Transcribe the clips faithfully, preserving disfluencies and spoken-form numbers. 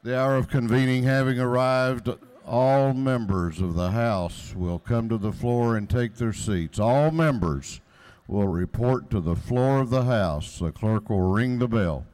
The hour of convening having arrived, all members of the House will come to the floor and take their seats. All members will report to the floor of the House. The clerk will ring the bell.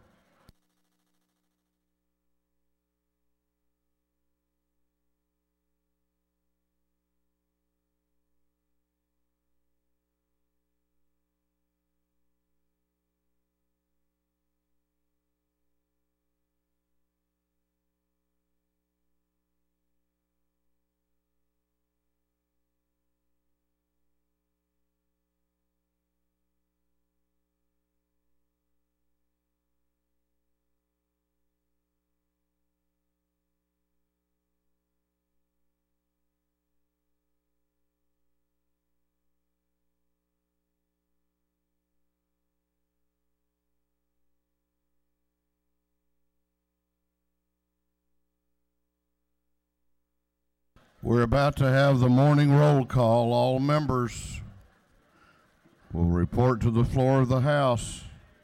We're about to have the morning roll call. All members will report to the floor of the House.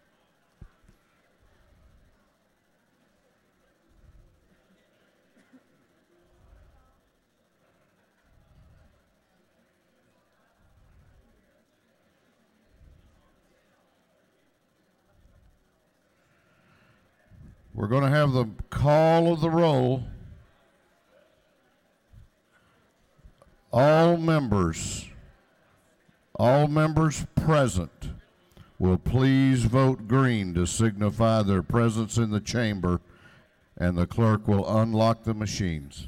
We're going to have the call of the roll. All members, all members present will please vote green to signify their presence in the chamber, and the clerk will unlock the machines.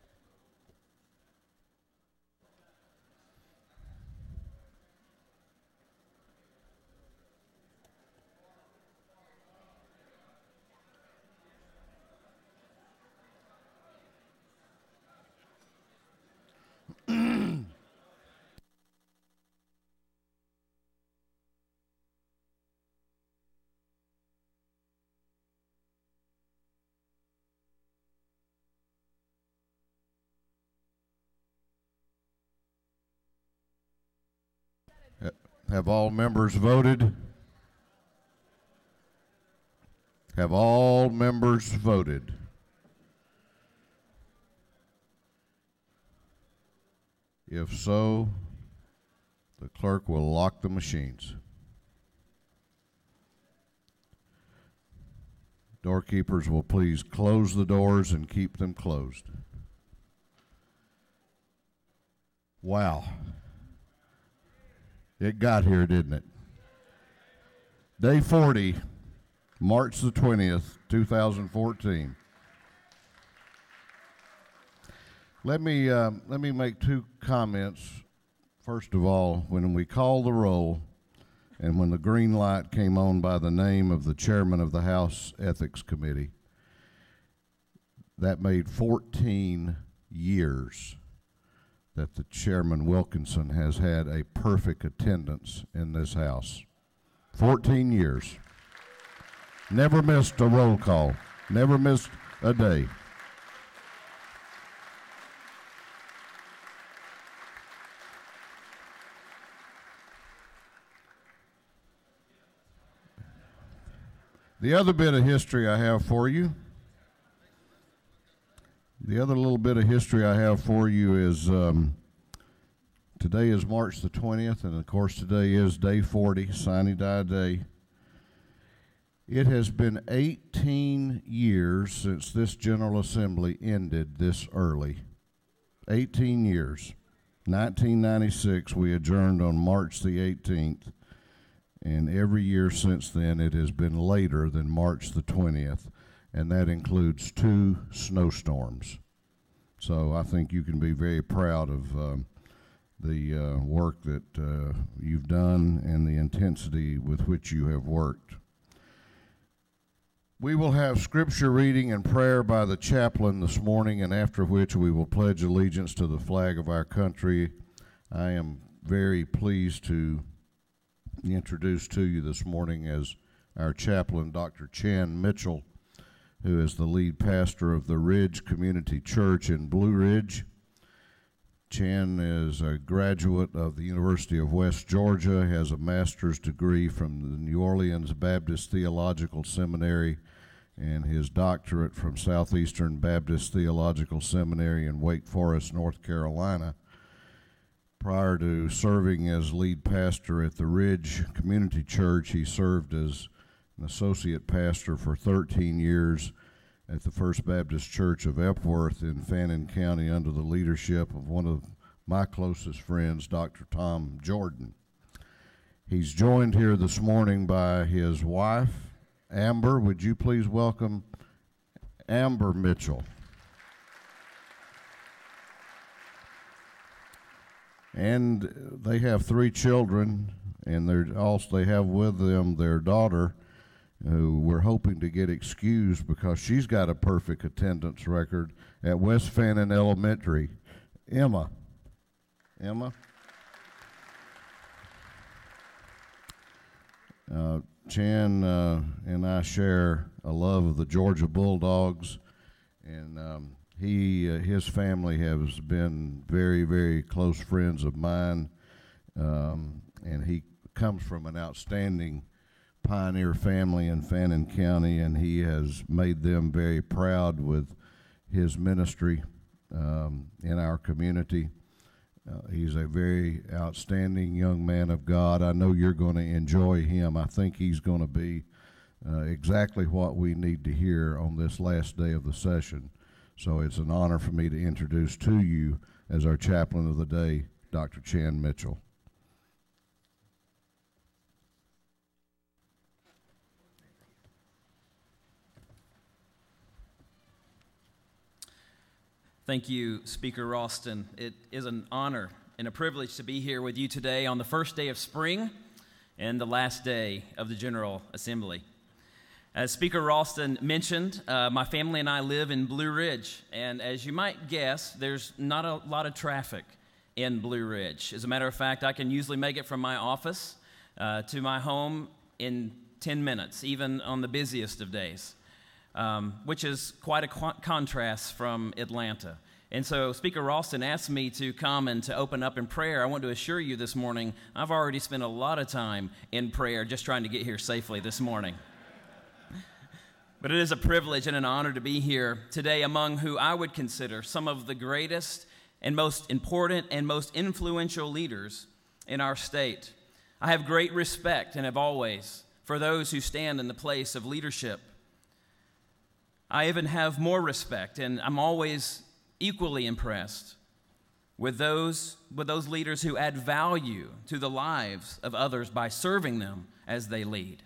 Have all members voted? Have all members voted? If so, the clerk will lock the machines. Doorkeepers will please close the doors and keep them closed. Wow. It got here, didn't it? Day forty, March the twentieth, two thousand fourteen. Let me, uh, let me make two comments. First of all, when we call the roll and when the green light came on by the name of the chairman of the House Ethics Committee, that made fourteen years that the Chairman Wilkinson has had a perfect attendance in this House. fourteen years. Never missed a roll call. Never missed a day. The other bit of history I have for you, the other little bit of history I have for you is um, today is March the twentieth, and of course today is day forty, Sine Die Day. It has been eighteen years since this General Assembly ended this early. eighteen years. nineteen ninety-six, we adjourned on March the eighteenth. And every year since then, it has been later than March the twentieth, and that includes two snowstorms. So I think you can be very proud of um, the uh, work that uh, you've done and the intensity with which you have worked. We will have scripture reading and prayer by the chaplain this morning, and after which we will pledge allegiance to the flag of our country. I am very pleased to introduce to you this morning as our chaplain, Doctor Chan Mitchell, who is the lead pastor of the Ridge Community Church in Blue Ridge. Chan is a graduate of the University of West Georgia, has a master's degree from the New Orleans Baptist Theological Seminary, and his doctorate from Southeastern Baptist Theological Seminary in Wake Forest, North Carolina. Prior to serving as lead pastor at the Ridge Community Church, he served as an associate pastor for thirteen years at the First Baptist Church of Epworth in Fannin County under the leadership of one of my closest friends, Doctor Tom Jordan. He's joined here this morning by his wife, Amber. Would you please welcome Amber Mitchell? And they have three children, and they're also they have with them their daughter, who we're hoping to get excused because she's got a perfect attendance record at West Fannin Elementary. Emma. Emma. Uh, Chan uh, and I share a love of the Georgia Bulldogs, and um, he, uh, his family has been very, very close friends of mine, um, and he comes from an outstanding pioneer family in Fannin County, and he has made them very proud with his ministry um, in our community. Uh, he's a very outstanding young man of God. I know you're going to enjoy him. I think he's going to be uh, exactly what we need to hear on this last day of the session. So it's an honor for me to introduce to you as our chaplain of the day, Doctor Chan Mitchell. Thank you, Speaker Ralston. It is an honor and a privilege to be here with you today on the first day of spring and the last day of the General Assembly. As Speaker Ralston mentioned, uh, my family and I live in Blue Ridge, and as you might guess, there's not a lot of traffic in Blue Ridge. As a matter of fact, I can usually make it from my office uh, to my home in ten minutes, even on the busiest of days. Um, which is quite a qu- contrast from Atlanta. And so Speaker Ralston asked me to come and to open up in prayer. I want to assure you this morning, I've already spent a lot of time in prayer just trying to get here safely this morning. But it is a privilege and an honor to be here today among who I would consider some of the greatest and most important and most influential leaders in our state. I have great respect and have always for those who stand in the place of leadership. I even have more respect, and I'm always equally impressed with those, with those leaders who add value to the lives of others by serving them as they lead.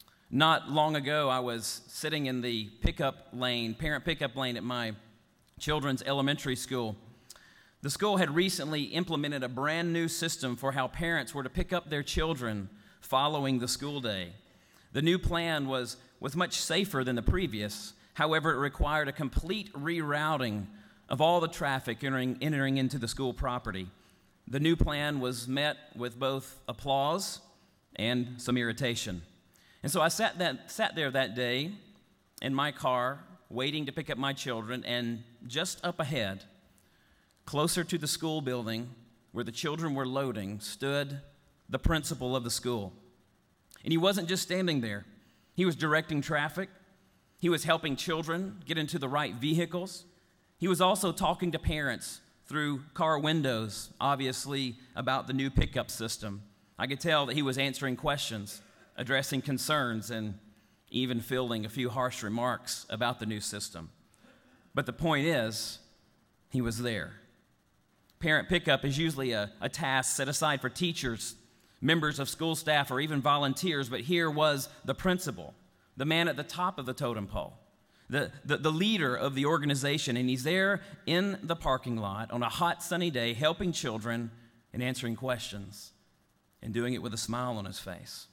Not long ago, I was sitting in the pickup lane, parent pickup lane at my children's elementary school. The school had recently implemented a brand new system for how parents were to pick up their children following the school day. The new plan was, was much safer than the previous. However, it required a complete rerouting of all the traffic entering, entering into the school property. The new plan was met with both applause and some irritation. And so I sat, that, sat there that day in my car, waiting to pick up my children, and just up ahead, closer to the school building where the children were loading, stood the principal of the school. And he wasn't just standing there. He was directing traffic. He was helping children get into the right vehicles. He was also talking to parents through car windows, obviously about the new pickup system. I could tell that he was answering questions, addressing concerns, and even fielding a few harsh remarks about the new system. But the point is, he was there. Parent pickup is usually a, a task set aside for teachers, members of school staff, or even volunteers, but here was the principal, the man at the top of the totem pole, the, the, the leader of the organization, and he's there in the parking lot on a hot, sunny day helping children and answering questions and doing it with a smile on his face.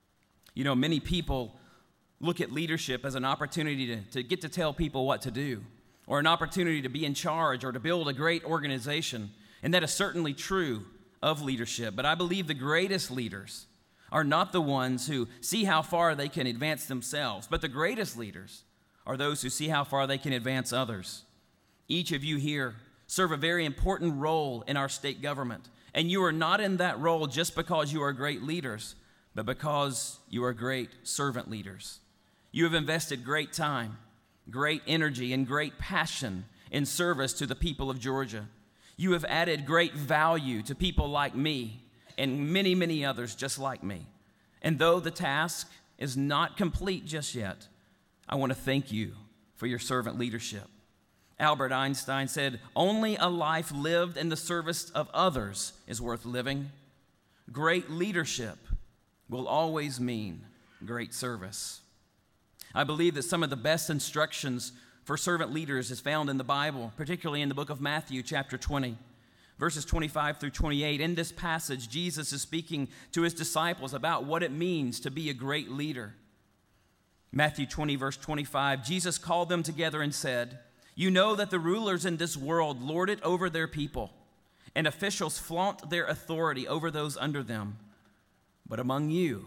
You know, many people look at leadership as an opportunity to, to get to tell people what to do, or an opportunity to be in charge or to build a great organization, and that is certainly true of leadership. But I believe the greatest leaders are not the ones who see how far they can advance themselves, but the greatest leaders are those who see how far they can advance others. Each of you here serve a very important role in our state government, and you are not in that role just because you are great leaders, but because you are great servant leaders. You have invested great time, great energy, and great passion in service to the people of Georgia. You have added great value to people like me and many, many others just like me. And though the task is not complete just yet, I want to thank you for your servant leadership. Albert Einstein said, "Only a life lived in the service of others is worth living." Great leadership will always mean great service. I believe that some of the best instructions for servant leaders is found in the Bible, particularly in the book of Matthew, chapter twenty, verses twenty-five through twenty-eight. In this passage, Jesus is speaking to his disciples about what it means to be a great leader. Matthew twenty, verse twenty-five, Jesus called them together and said, "You know that the rulers in this world lord it over their people, and officials flaunt their authority over those under them. But among you,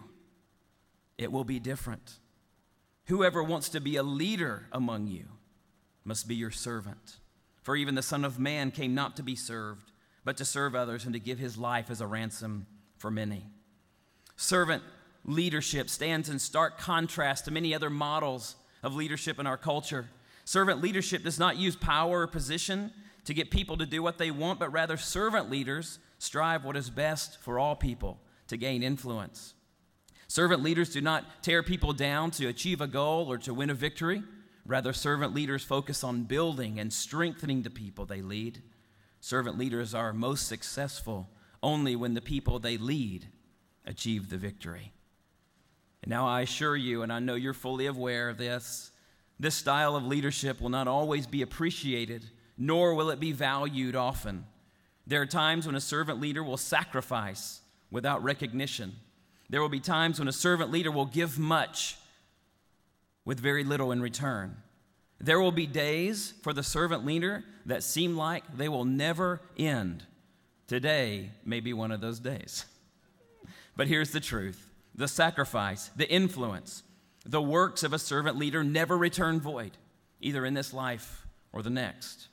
it will be different. Whoever wants to be a leader among you must be your servant. For even the Son of Man came not to be served, but to serve others and to give his life as a ransom for many." Servant leadership stands in stark contrast to many other models of leadership in our culture. Servant leadership does not use power or position to get people to do what they want, but rather servant leaders strive what is best for all people to gain influence. Servant leaders do not tear people down to achieve a goal or to win a victory. Rather, servant leaders focus on building and strengthening the people they lead. Servant leaders are most successful only when the people they lead achieve the victory. And now I assure you, and I know you're fully aware of this, this style of leadership will not always be appreciated, nor will it be valued often. There are times when a servant leader will sacrifice without recognition. There will be times when a servant leader will give much with very little in return. There will be days for the servant leader that seem like they will never end. Today may be one of those days. But here's the truth. The sacrifice, the influence, the works of a servant leader never return void, either in this life or the next.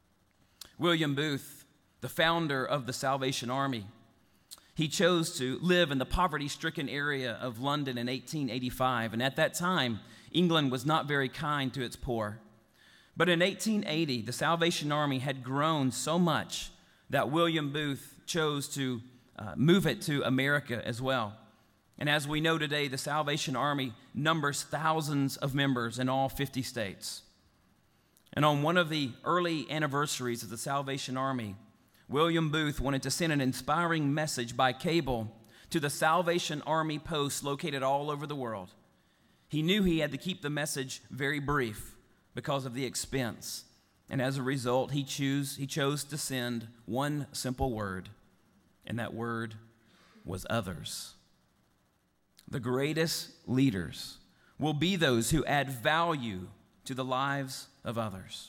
William Booth, the founder of the Salvation Army, he chose to live in the poverty-stricken area of London in eighteen eighty-five, and at that time, England was not very kind to its poor. But in eighteen eighty, the Salvation Army had grown so much that William Booth chose to uh, move it to America as well. And as we know today, the Salvation Army numbers thousands of members in all fifty states. And on one of the early anniversaries of the Salvation Army, William Booth wanted to send an inspiring message by cable to the Salvation Army posts located all over the world. He knew he had to keep the message very brief because of the expense. And as a result, he, choose, he chose to send one simple word, and that word was others. The greatest leaders will be those who add value to the lives of others.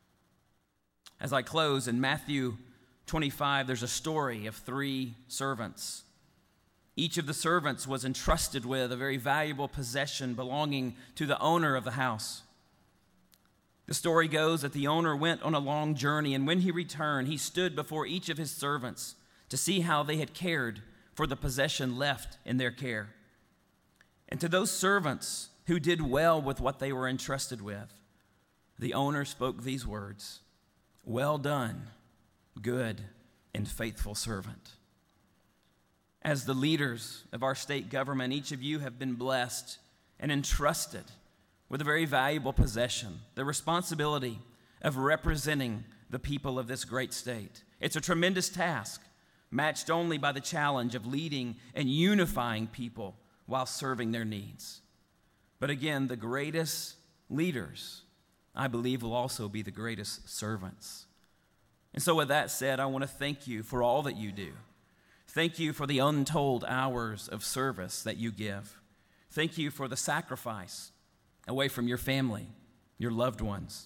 As I close, in Matthew twenty-five, there's a story of three servants. Each of the servants was entrusted with a very valuable possession belonging to the owner of the house. The story goes that the owner went on a long journey, and when he returned, he stood before each of his servants to see how they had cared for the possession left in their care. And to those servants who did well with what they were entrusted with, the owner spoke these words, "Well done, good and faithful servant." As the leaders of our state government, each of you have been blessed and entrusted with a very valuable possession, the responsibility of representing the people of this great state. It's a tremendous task, matched only by the challenge of leading and unifying people while serving their needs. But again, the greatest leaders, I believe, will also be the greatest servants. And so with that said, I want to thank you for all that you do. Thank you for the untold hours of service that you give. Thank you for the sacrifice away from your family, your loved ones.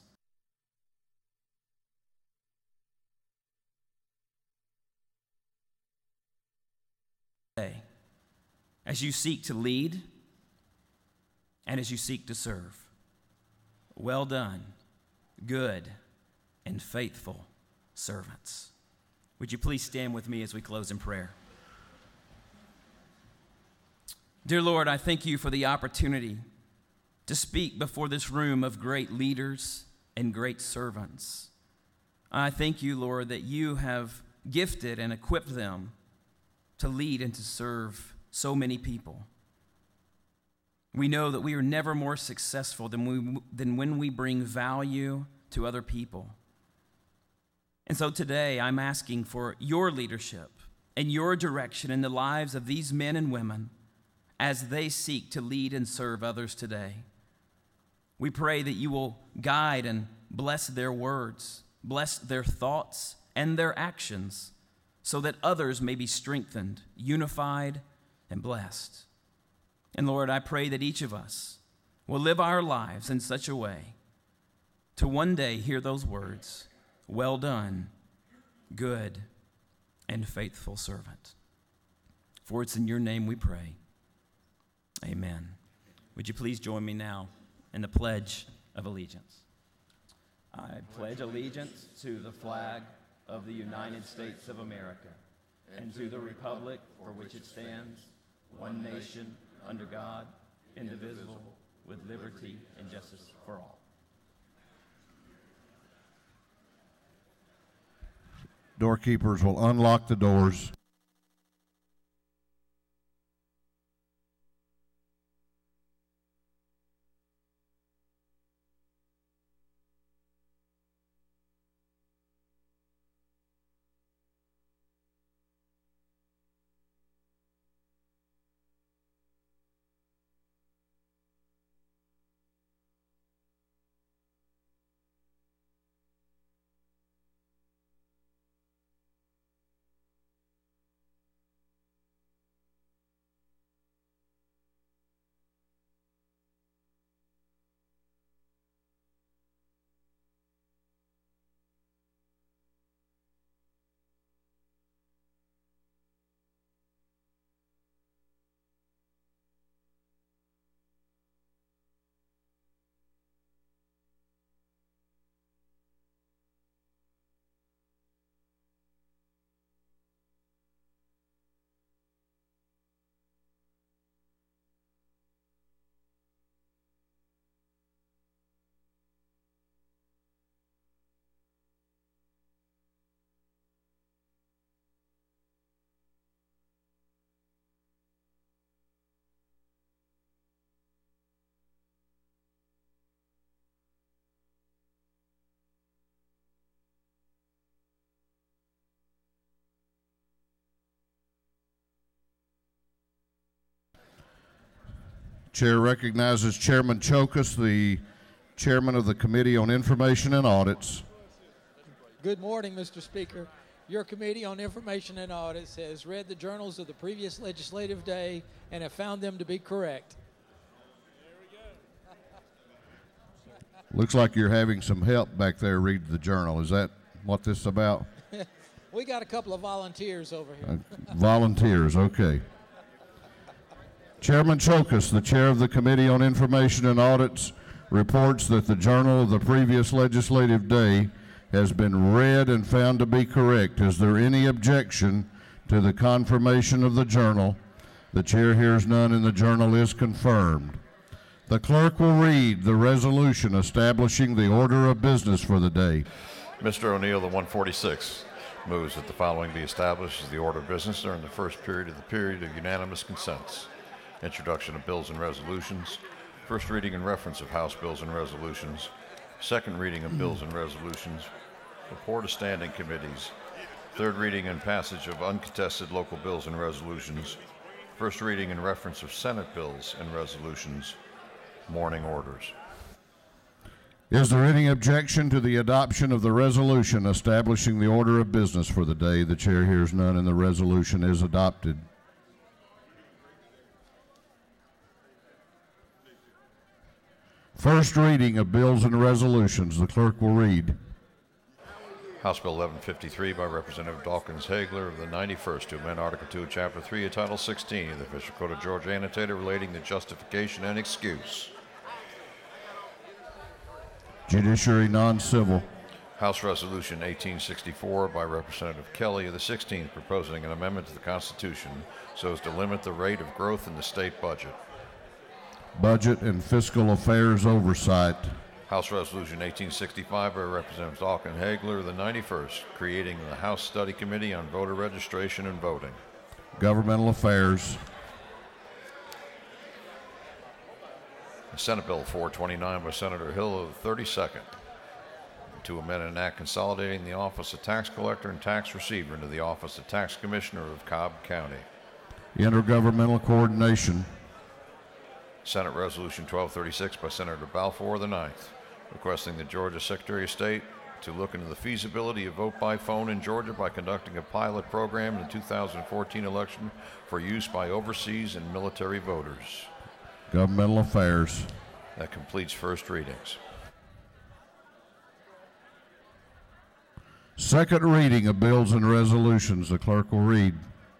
As you seek to lead and as you seek to serve. Well done, good and faithful servants. Would you please stand with me as we close in prayer? Dear Lord, I thank you for the opportunity to speak before this room of great leaders and great servants. I thank you, Lord, that you have gifted and equipped them to lead and to serve so many people. We know that we are never more successful than, we, than when we bring value to other people. And so today I'm asking for your leadership and your direction in the lives of these men and women as they seek to lead and serve others today. We pray that you will guide and bless their words, bless their thoughts and their actions, so that others may be strengthened, unified, and blessed. And Lord, I pray that each of us will live our lives in such a way to one day hear those words, "Well done, good and faithful servant." For it's in your name we pray. Amen. Would you please join me now in the Pledge of Allegiance? I pledge allegiance to the flag of the United States of America and to the republic for which it stands, one nation, under God, indivisible, with liberty and justice for all. Doorkeepers will unlock the doors. Chair recognizes Chairman Chokus, the chairman of the Committee on Information and Audits. Good morning, Mister Speaker. Your Committee on Information and Audits has read the journals of the previous legislative day and have found them to be correct. Looks like you're having some help back there reading the journal. Is that what this is about? We got a couple of volunteers over here. Uh, volunteers, okay. Chairman Chokus, the chair of the Committee on Information and Audits, reports that the journal of the previous legislative day has been read and found to be correct. Is there any objection to the confirmation of the journal? The chair hears none and the journal is confirmed. The clerk will read the resolution establishing the order of business for the day. Mister O'Neill, the one forty-six, moves that the following be established as the order of business during the first period of the period of unanimous consents. Introduction of bills and resolutions, first reading and reference of House bills and resolutions, second reading of bills and resolutions, report of standing committees, third reading and passage of uncontested local bills and resolutions, first reading and reference of Senate bills and resolutions, morning orders. Is there any objection to the adoption of the resolution establishing the order of business for the day? The chair hears none and the resolution is adopted. First reading of bills and resolutions. The clerk will read. House Bill eleven fifty-three by Representative Dawkins Hagler of the ninety-first to amend Article two, Chapter three of Title sixteen of the Official Code of Georgia annotated relating to justification and excuse. Judiciary non-civil. House Resolution eighteen sixty-four by Representative Kelly of the sixteenth proposing an amendment to the Constitution so as to limit the rate of growth in the state budget. Budget and Fiscal Affairs Oversight. House Resolution eighteen sixty-five by Representative Dalkin Hagler, the ninety-first, creating the House Study Committee on Voter Registration and Voting. Governmental Affairs. Senate Bill four twenty-nine by Senator Hill of the thirty-second, to amend an act consolidating the Office of Tax Collector and Tax Receiver into the Office of Tax Commissioner of Cobb County. Intergovernmental Coordination. Senate Resolution twelve thirty-six by Senator Balfour the ninth, requesting the Georgia Secretary of State to look into the feasibility of vote by phone in Georgia by conducting a pilot program in the two thousand fourteen election for use by overseas and military voters. Governmental Affairs. That completes first readings. Second reading of bills and resolutions. The clerk will read.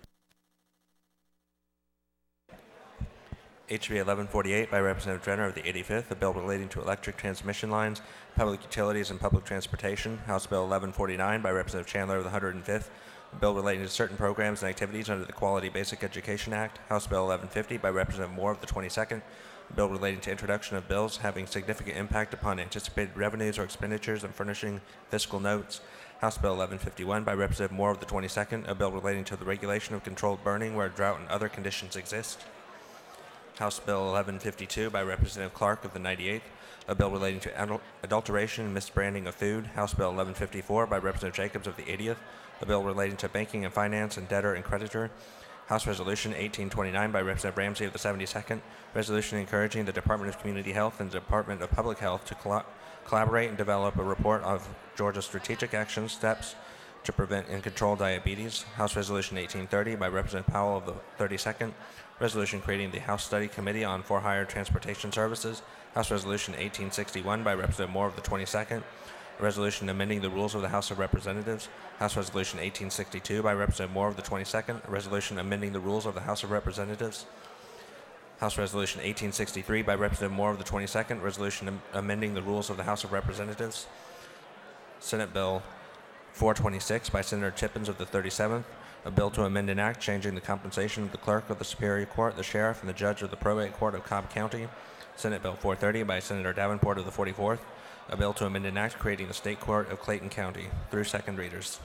H B eleven forty-eight by Representative Drenner of the eighty-fifth, a bill relating to electric transmission lines, public utilities, and public transportation. House Bill eleven forty-nine by Representative Chandler of the one hundred fifth, a bill relating to certain programs and activities under the Quality Basic Education Act. House Bill eleven fifty by Representative Moore of the twenty-second, a bill relating to introduction of bills having significant impact upon anticipated revenues or expenditures and furnishing fiscal notes. House Bill eleven fifty-one by Representative Moore of the twenty-second, a bill relating to the regulation of controlled burning where drought and other conditions exist. House Bill eleven fifty-two by Representative Clark of the ninety-eighth, a bill relating to adul- adulteration and misbranding of food. House Bill eleven fifty-four by Representative Jacobs of the eightieth, a bill relating to banking and finance and debtor and creditor. House Resolution eighteen twenty-nine by Representative Ramsey of the seventy-second, resolution encouraging the Department of Community Health and the Department of Public Health to coll- collaborate and develop a report of Georgia's strategic action steps to prevent and control diabetes. House Resolution eighteen thirty by Representative Powell of the thirty-second, resolution creating the House Study Committee on For-Hire Transportation Services. House Resolution eighteen sixty-one by Representative Moore of the twenty-second, a resolution amending the rules of the House of Representatives. House Resolution eighteen sixty-two by Representative Moore of the twenty-second, a resolution amending the rules of the House of Representatives. House Resolution eighteen sixty-three by Representative Moore of the twenty-second, resolution am- amending the rules of the House of Representatives. Senate Bill four twenty-six by Senator Tippins of the thirty-seventh, a bill to amend an act changing the compensation of the clerk of the Superior Court, the sheriff, and the judge of the probate court of Cobb County. Senate Bill four thirty by Senator Davenport of the forty-fourth, a bill to amend an act creating the state court of Clayton County. Through second readers.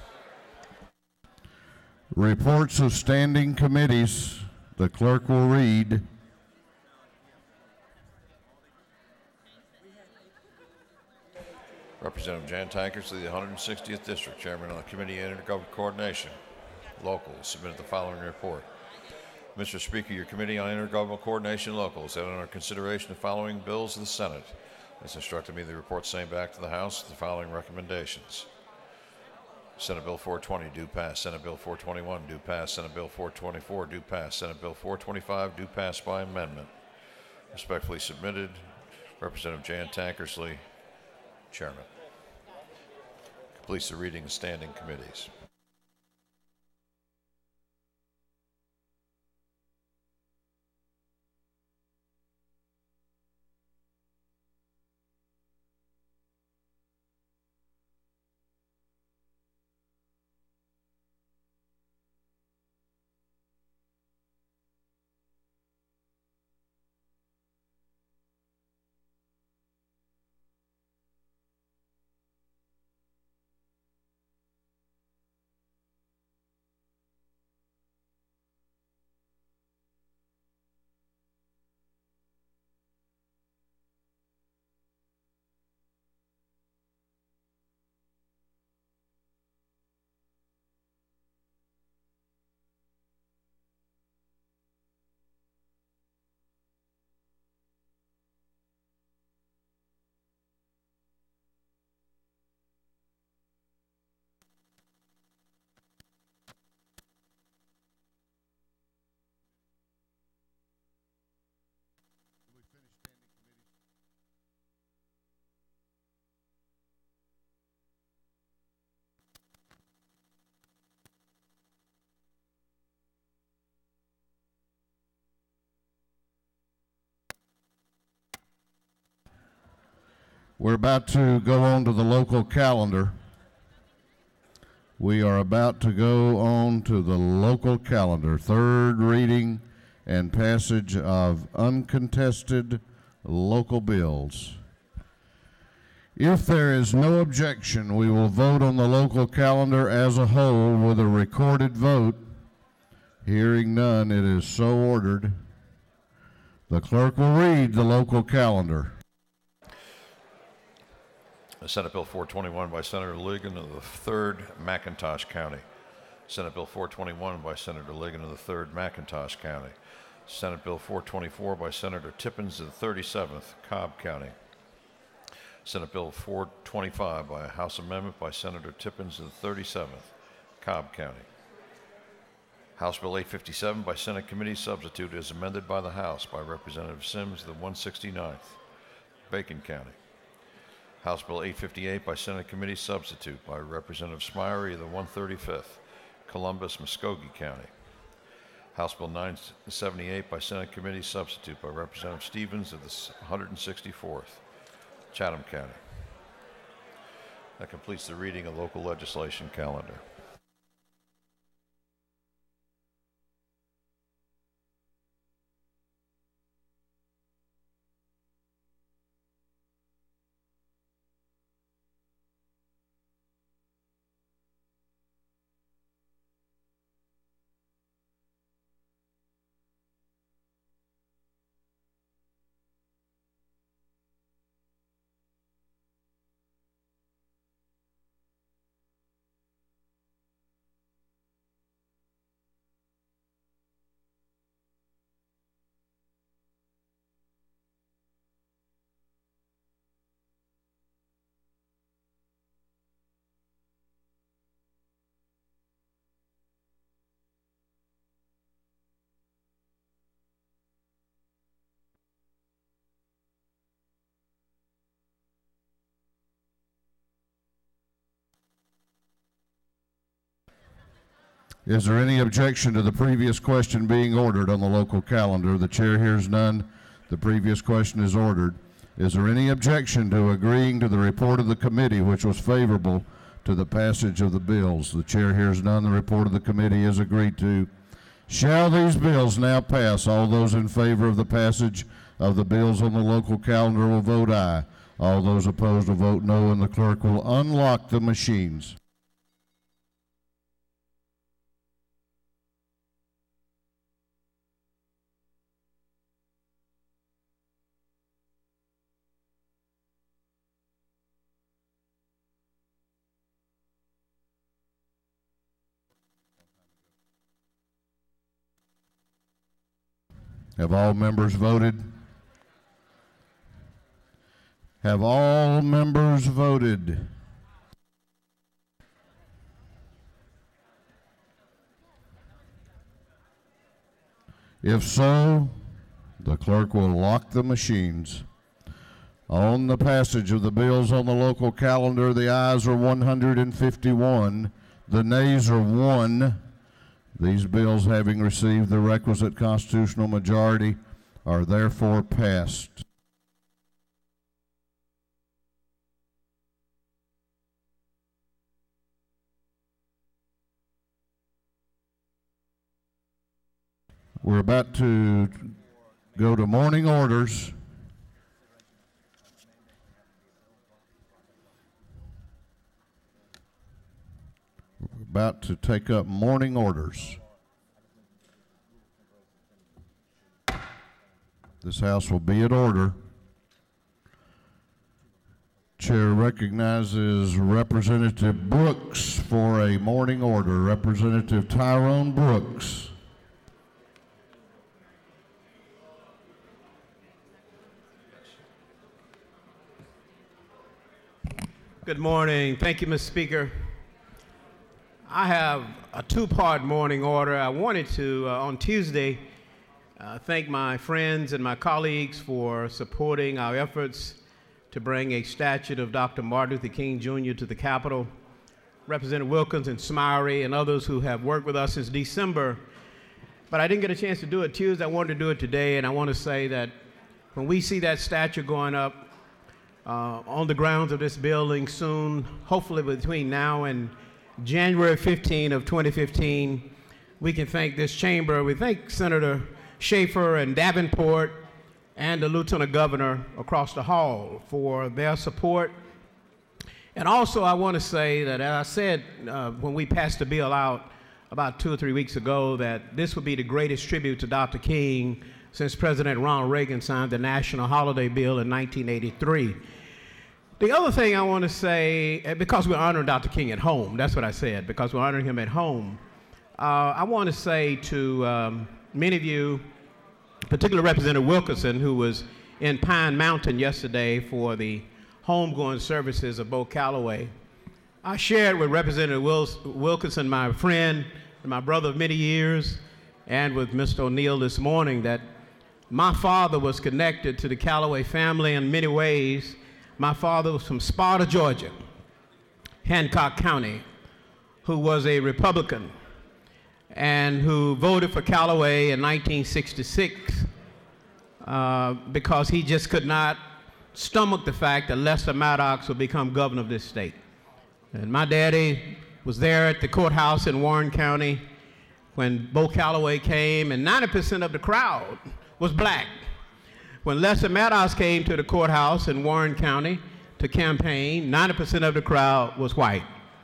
Reports of standing committees. The clerk will read. Representative Jan Tankers of the one hundred sixtieth District, Chairman of the Committee on Intergovernmental Coordination. Local submitted the following report. Mister Speaker, your Committee on Intergovernmental Coordination Locals had under consideration the following bills of the Senate. It's instructed me to report same back to the House with the following recommendations. Senate Bill four twenty, do pass. Senate Bill four twenty-one, do pass. Senate Bill four twenty-four, do pass. Senate Bill four twenty-five, do pass by amendment. Respectfully submitted, Representative Jan Tankersley, Chairman. Completes the reading of standing committees. We're about to go on to the local calendar. We are about to go on to the local calendar. Third reading and passage of uncontested local bills. If there is no objection, we will vote on the local calendar as a whole with a recorded vote. Hearing none, it is so ordered. The clerk will read the local calendar. Senate Bill four twenty-one by Senator Ligon of the third McIntosh County. Senate Bill four twenty-one by Senator Ligon of the third McIntosh County. Senate Bill four twenty-four by Senator Tippins of the thirty-seventh Cobb County. Senate Bill four twenty-five by a House amendment by Senator Tippins of the thirty-seventh Cobb County. House Bill eight fifty-seven by Senate Committee Substitute as amended by the House by Representative Sims of the one sixty-ninth Bacon County. House Bill eight fifty-eight by Senate Committee Substitute by Representative Smyrie of the one thirty-fifth Columbus Muskogee County. House Bill nine seventy-eight by Senate Committee Substitute by Representative Stevens of the one sixty-fourth Chatham County. That completes the reading of local legislation calendar. Is there any objection to the previous question being ordered on the local calendar? The chair hears none. The previous question is ordered. Is there any objection to agreeing to the report of the committee, which was favorable to the passage of the bills? The chair hears none. The report of the committee is agreed to. Shall these bills now pass? All those in favor of the passage of the bills on the local calendar will vote aye. All those opposed will vote no, and the clerk will unlock the machines. Have all members voted? Have all members voted? If so, the clerk will lock the machines. On the passage of the bills on the local calendar, the ayes are one hundred fifty-one, the nays are one. These bills, having received the requisite constitutional majority, are therefore passed. We're about to go to morning orders. About to take up morning orders. This House will be in order. Chair recognizes Representative Brooks for a morning order. Representative Tyrone Brooks. Good morning. Thank you, Mister Speaker. I have a two-part morning order. I wanted to, uh, on Tuesday, uh, thank my friends and my colleagues for supporting our efforts to bring a statue of Doctor Martin Luther King Junior to the Capitol. Representative Wilkins and Smyrie and others who have worked with us since December. But I didn't get a chance to do it Tuesday. I wanted to do it today, and I want to say that when we see that statue going up uh, on the grounds of this building soon, hopefully between now and January fifteenth of twenty fifteen, we can thank this chamber. We thank Senator Schaefer and Davenport and the Lieutenant Governor across the hall for their support. And also I want to say that, as I said uh, when we passed the bill out about two or three weeks ago, that this would be the greatest tribute to Doctor King since President Ronald Reagan signed the National Holiday Bill in nineteen eighty-three. The other thing I want to say, because we're honoring Doctor King at home, that's what I said, because we're honoring him at home, uh, I want to say to um, many of you, particularly Representative Wilkerson, who was in Pine Mountain yesterday for the homegoing services of Bo Calloway. I shared with Representative Wils- Wilkerson, my friend and my brother of many years, and with Mister O'Neill this morning, that my father was connected to the Calloway family in many ways. My father was from Sparta, Georgia, Hancock County, who was a Republican and who voted for Calloway in nineteen sixty-six uh, because he just could not stomach the fact that Lester Maddox would become governor of this state. And my daddy was there at the courthouse in Warren County when Bo Calloway came, and ninety percent of the crowd was black. When Lester Maddox came to the courthouse in Warren County to campaign, ninety percent of the crowd was white.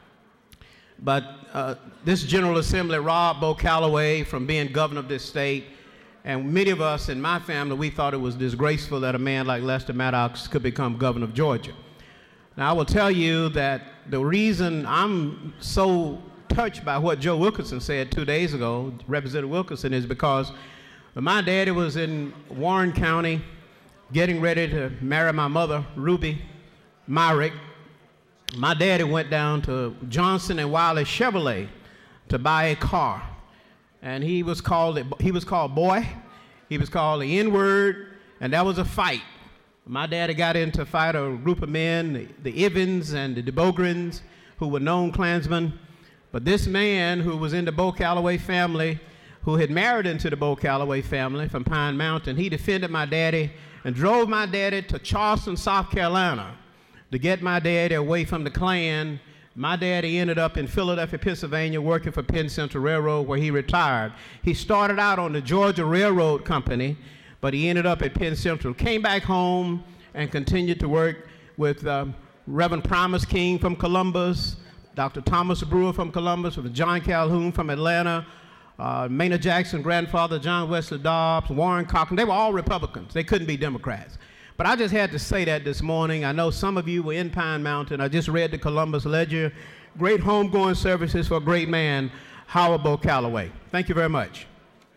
But uh, this General Assembly robbed Bo Calloway from being governor of this state, and many of us in my family, we thought it was disgraceful that a man like Lester Maddox could become governor of Georgia. Now, I will tell you that the reason I'm so touched by what Joe Wilkerson said two days ago, Representative Wilkerson, is because when my daddy was in Warren County getting ready to marry my mother, Ruby Myrick, my daddy went down to Johnson and Wiley Chevrolet to buy a car. And he was called, he was called boy, he was called the N-word, and that was a fight. My daddy got into a fight a group of men, the, the Evans and the DeBogrins, who were known Klansmen. But this man who was in the Bo Calloway family, who had married into the Bo Calloway family from Pine Mountain, he defended my daddy and drove my daddy to Charleston, South Carolina to get my daddy away from the Klan. My daddy ended up in Philadelphia, Pennsylvania, working for Penn Central Railroad, where he retired. He started out on the Georgia Railroad Company, but he ended up at Penn Central. Came back home and continued to work with uh, Reverend Primus King from Columbus, Doctor Thomas Brewer from Columbus, with John Calhoun from Atlanta, uh, Maynard Jackson, grandfather, John Wesley Dobbs, Warren Cochran. They were all Republicans. They couldn't be Democrats. But I just had to say that this morning. I know some of you were in Pine Mountain. I just read the Columbus Ledger. Great homegoing services for a great man, Howard Bo Calloway. Thank you very much.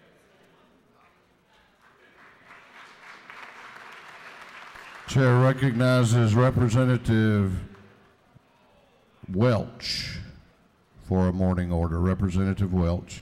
Chair recognizes Representative Welch for a morning order. Representative Welch.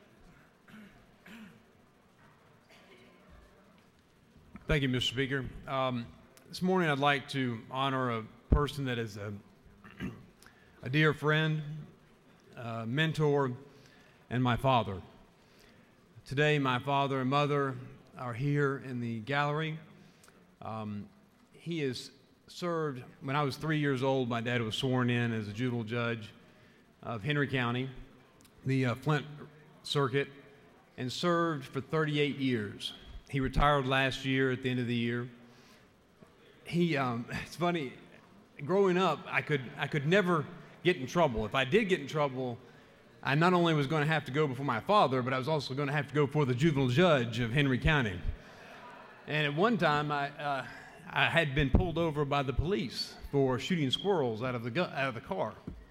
Thank you, Mister Speaker. Um, this morning I'd like to honor a person that is a, a dear friend, a mentor, and my father. Today my father and mother are here in the gallery. Um, he has served, when I was three years old, my dad was sworn in as a juvenile judge of Henry County, the uh, Flint Circuit, and served for thirty-eight years. He retired last year at the end of the year. He, um, it's funny, growing up, I could, I could never get in trouble. If I did get in trouble, I not only was going to have to go before my father, but I was also going to have to go before the juvenile judge of Henry County. And at one time, I, uh, I had been pulled over by the police for shooting squirrels out of the, gu- out of the car.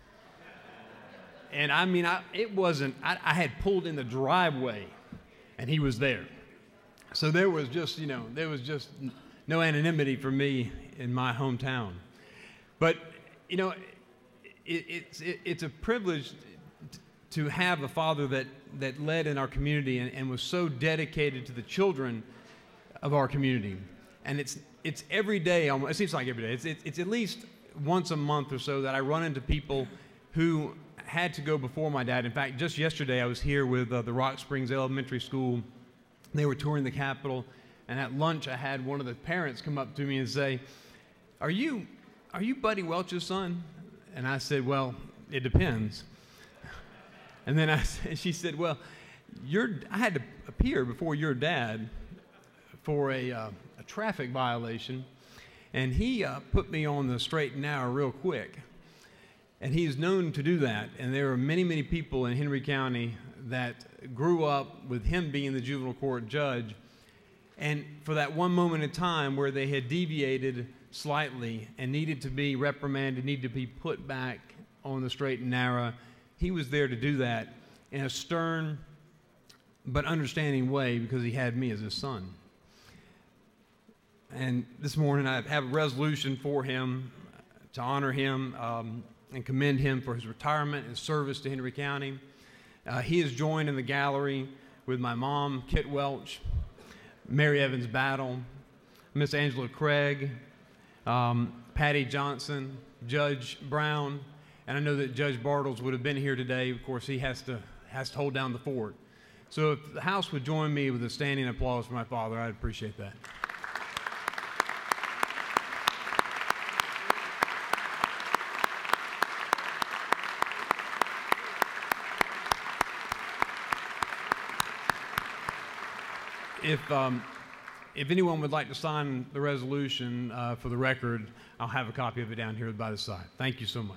And I mean, I, it wasn't, I, I had pulled in the driveway, and he was there. So there was just, you know, there was just no anonymity for me in my hometown. But, you know, it, it's, it, it's a privilege to have a father that, that led in our community and, and was so dedicated to the children of our community. And it's, it's every day, almost, it seems like every day, it's, it's, it's at least once a month or so that I run into people who had to go before my dad. In fact, just yesterday I was here with uh, the Rock Springs Elementary School. They were touring the Capitol, and at lunch I had one of the parents come up to me and say, are you, are you Buddy Welch's son? And I said, well, it depends. And then I, she said, well, your, I had to appear before your dad for a, uh, a traffic violation, and he uh, put me on the straight and narrow real quick. And he's known to do that, and there are many, many people in Henry County that grew up with him being the juvenile court judge, and for that one moment in time where they had deviated slightly and needed to be reprimanded, needed to be put back on the straight and narrow, he was there to do that in a stern but understanding way because he had me as his son. And this morning I have a resolution for him to honor him um, and commend him for his retirement and service to Henry County. Uh, he is joined in the gallery with my mom, Kit Welch, Mary Evans Battle, Miss Angela Craig, um, Patty Johnson, Judge Brown, and I know that Judge Bartles would have been here today. Of course, he has to, has to hold down the fort. So if the House would join me with a standing applause for my father, I'd appreciate that. If, um, if anyone would like to sign the resolution uh, for the record, I'll have a copy of it down here by the side. Thank you so much.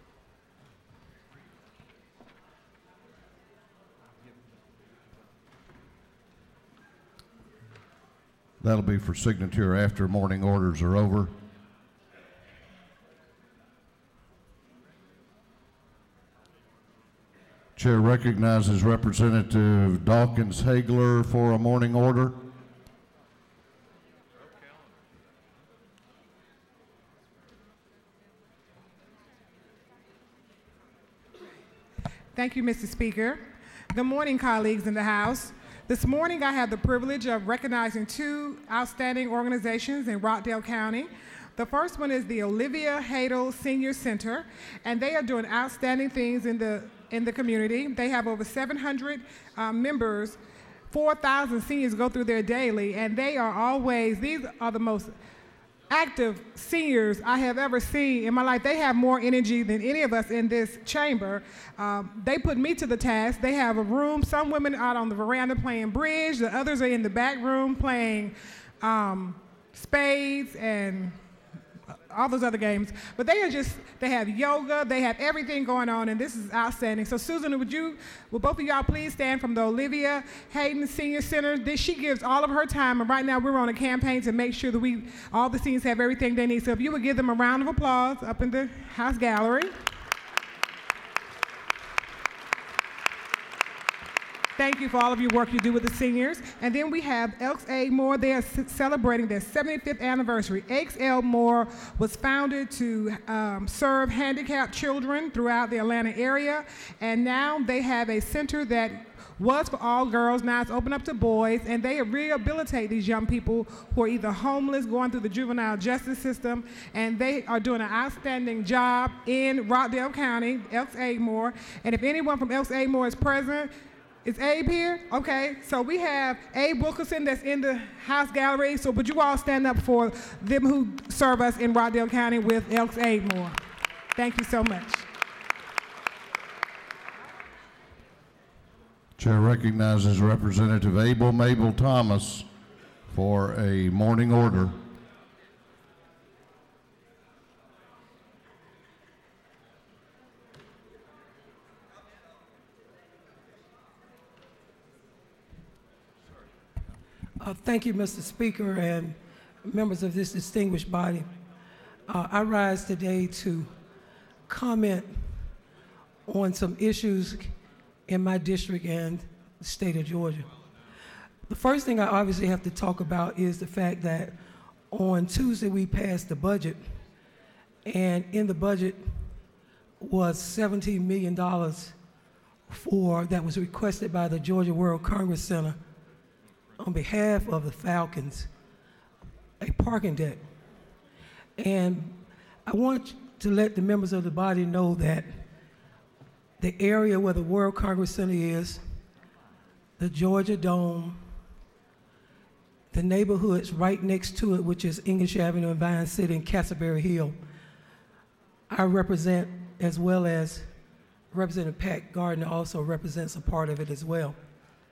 That'll be for signature after morning orders are over. Chair recognizes Representative Dawkins Hagler for a morning order. Thank you, Mister Speaker. Good morning, colleagues in the House. This morning, I have the privilege of recognizing two outstanding organizations in Rockdale County. The first one is the Olivia Hadel Senior Center, and they are doing outstanding things in the in the community. They have over seven hundred uh, members, four thousand seniors go through there daily, and they are always, these are the most active seniors I have ever seen in my life. They have more energy than any of us in this chamber. Um, they put me to the task. They have a room, some women out on the veranda playing bridge, the others are in the back room playing um, spades and all those other games. But they are just, they have yoga, they have everything going on, and this is outstanding. So Susan, would you, would both of y'all please stand from the Olivia Hayden Senior Center? This, she gives all of her time, and right now we're on a campaign to make sure that we, all the seniors have everything they need. So if you would give them a round of applause up in the House Gallery. Thank you for all of your work you do with the seniors. And then we have Elks A. Moore. They are c- celebrating their seventy-fifth anniversary. Elks A. Moore was founded to um, serve handicapped children throughout the Atlanta area. And now they have a center that was for all girls, now it's open up to boys, and they rehabilitate these young people who are either homeless, going through the juvenile justice system, and they are doing an outstanding job in Rockdale County, Elks A. Moore. And if anyone from Elks A. Moore is present, is Abe here? Okay, so we have Abe Wilkerson that's in the House Gallery. So would you all stand up for them who serve us in Rockdale County with Elks A. Moore? Thank you so much. Chair recognizes Representative Abel Mabel Thomas for a morning order. Uh, thank you, Mister Speaker, and members of this distinguished body. Uh, I rise today to comment on some issues in my district and the state of Georgia. The first thing I obviously have to talk about is the fact that on Tuesday we passed the budget, and in the budget was seventeen million dollars for, that was requested by the Georgia World Congress Center on behalf of the Falcons, a parking deck. And I want to let the members of the body know that the area where the World Congress Center is, the Georgia Dome, the neighborhoods right next to it, which is English Avenue and Vine City and Castleberry Hill, I represent, as well as Representative Pat Gardner also represents a part of it as well.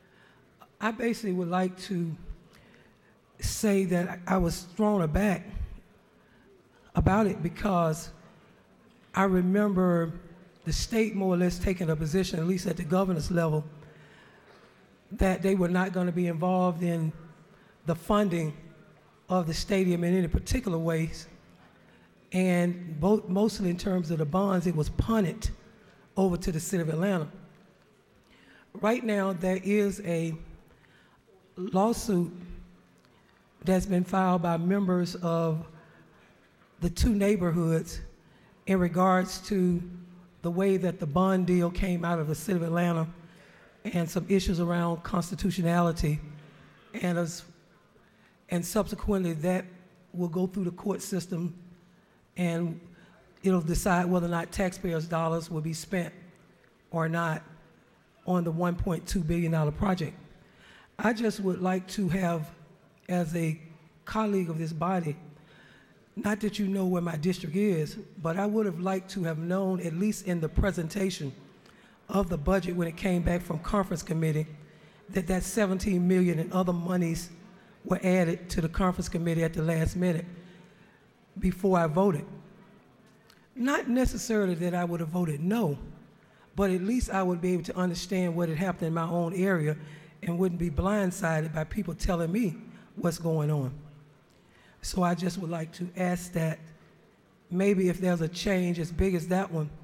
I basically would like to say that I was thrown aback about it because I remember the state more or less taking a position, at least at the governor's level, that they were not going to be involved in the funding of the stadium in any particular ways. And both, mostly in terms of the bonds, it was punted over to the city of Atlanta. Right now, there is a lawsuit that's been filed by members of the two neighborhoods in regards to the way that the bond deal came out of the city of Atlanta and some issues around constitutionality. And, as, and subsequently, that will go through the court system and it'll decide whether or not taxpayers' dollars will be spent or not on the one point two billion dollar project. I just would like to have, as a colleague of this body, not that you know where my district is, but I would have liked to have known, at least in the presentation of the budget when it came back from conference committee, that that seventeen million dollars and other monies were added to the conference committee at the last minute before I voted. Not necessarily that I would have voted no, but at least I would be able to understand what had happened in my own area and wouldn't be blindsided by people telling me what's going on. So I just would like to ask that maybe if there's a change as big as that one,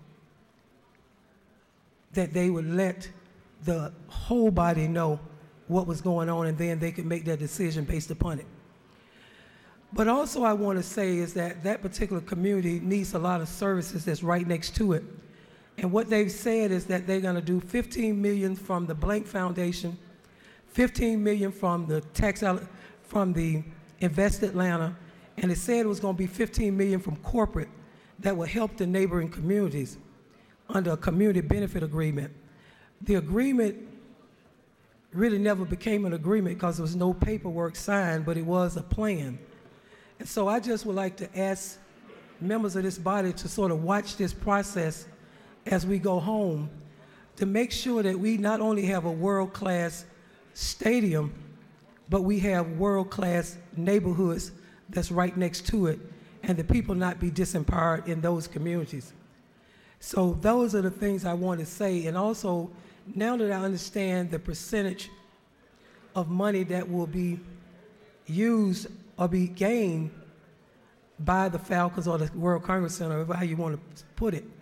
that they would let the whole body know what was going on and then they could make their decision based upon it. But also I want to say is that that particular community needs a lot of services that's right next to it. And what they've said is that they're going to do fifteen million dollars from the Blank Foundation, fifteen million dollars from the tax from the Invest Atlanta, and it said it was going to be fifteen million dollars from corporate that will help the neighboring communities under a community benefit agreement. The agreement really never became an agreement because there was no paperwork signed, but it was a plan. And so I just would like to ask members of this body to sort of watch this process as we go home to make sure that we not only have a world-class stadium, but we have world-class neighborhoods that's right next to it, and the people not be disempowered in those communities. So those are the things I want to say. And also, now that I understand the percentage of money that will be used or be gained by the Falcons or the World Congress Center, or how you want to put it,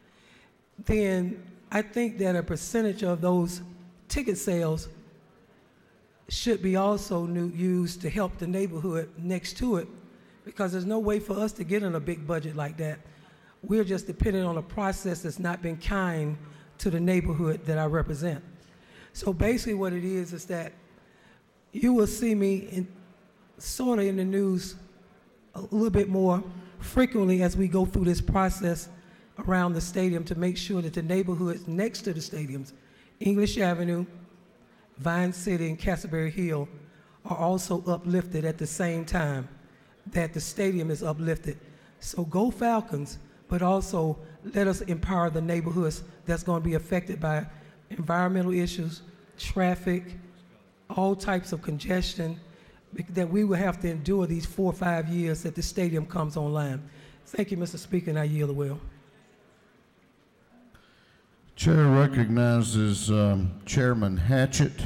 then I think that a percentage of those ticket sales should be also new, used to help the neighborhood next to it, because there's no way for us to get in a big budget like that. We're just dependent on a process that's not been kind to the neighborhood that I represent. So basically what it is is that you will see me in, sort of in the news a little bit more frequently as we go through this process around the stadium to make sure that the neighborhoods next to the stadiums, English Avenue, Vine City, and Castleberry Hill, are also uplifted at the same time that the stadium is uplifted. So go Falcons, but also let us empower the neighborhoods that's going to be affected by environmental issues, traffic, all types of congestion that we will have to endure these four or five years that the stadium comes online. Thank you, Mister Speaker, and I yield the will. Chair recognizes um, Chairman Hatchett,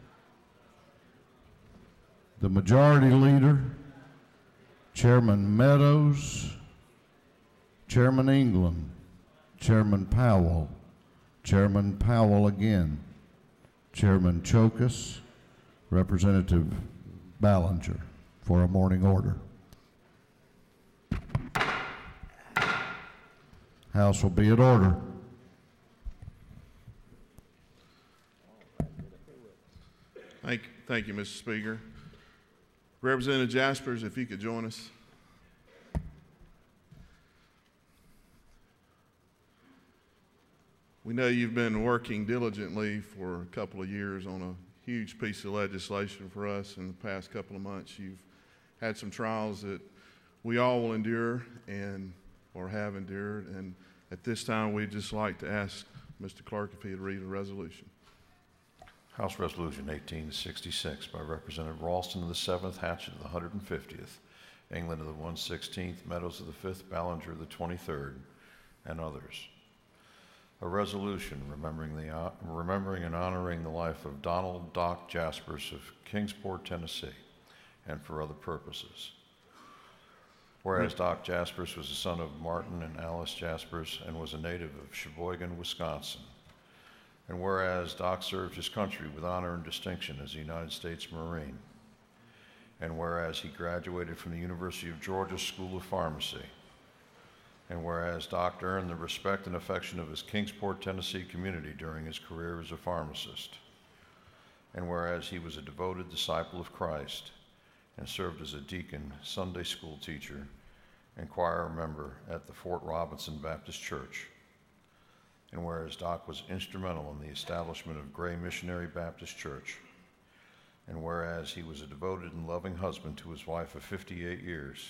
the Majority Leader, Chairman Meadows, Chairman England, Chairman Powell, Chairman Powell again, Chairman Chokas, Representative Ballinger for a morning order. House will be at order. Thank, thank you, Mister Speaker. Representative Jaspers, if you could join us. We know you've been working diligently for a couple of years on a huge piece of legislation for us. In the past couple of months, you've had some trials that we all will endure and or have endured. And at this time, we'd just like to ask Mister Clerk if he'd read a resolution. House Resolution eighteen sixty-six by Representative Ralston of the seventh, Hatchett of the one hundred fiftieth, England of the one hundred sixteenth, Meadows of the fifth, Ballinger of the twenty-third, and others. A resolution remembering, the, uh, remembering and honoring the life of Donald Doc Jaspers of Kingsport, Tennessee, and for other purposes. Whereas Doc Jaspers was the son of Martin and Alice Jaspers and was a native of Sheboygan, Wisconsin. And whereas Doc served his country with honor and distinction as a United States Marine. And whereas he graduated from the University of Georgia School of Pharmacy. And whereas Doc earned the respect and affection of his Kingsport, Tennessee community during his career as a pharmacist. And whereas he was a devoted disciple of Christ and served as a deacon, Sunday school teacher, and choir member at the Fort Robinson Baptist Church. And whereas Doc was instrumental in the establishment of Gray Missionary Baptist Church. And whereas he was a devoted and loving husband to his wife of fifty-eight years.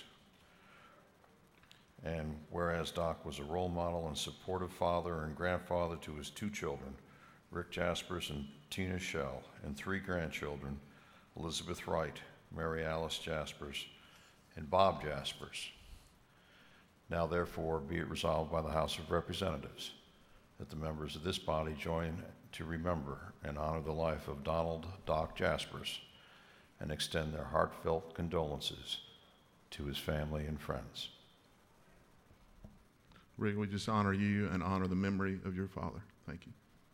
And whereas Doc was a role model and supportive father and grandfather to his two children, Rick Jaspers and Tina Shell, and three grandchildren, Elizabeth Wright, Mary Alice Jaspers, and Bob Jaspers. Now therefore be it resolved by the House of Representatives that the members of this body join to remember and honor the life of Donald Doc Jaspers and extend their heartfelt condolences to his family and friends. Rick, we just honor you and honor the memory of your father. Thank you.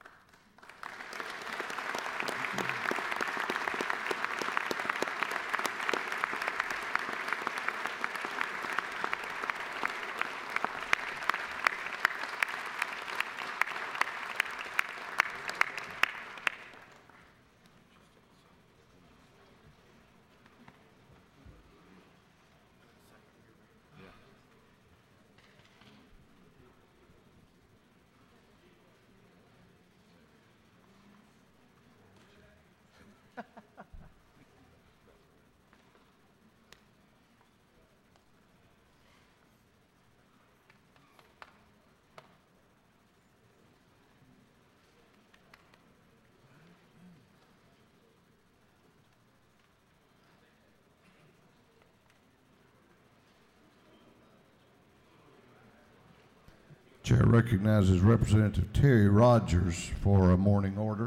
Chair recognizes Representative Terry Rogers for a morning order.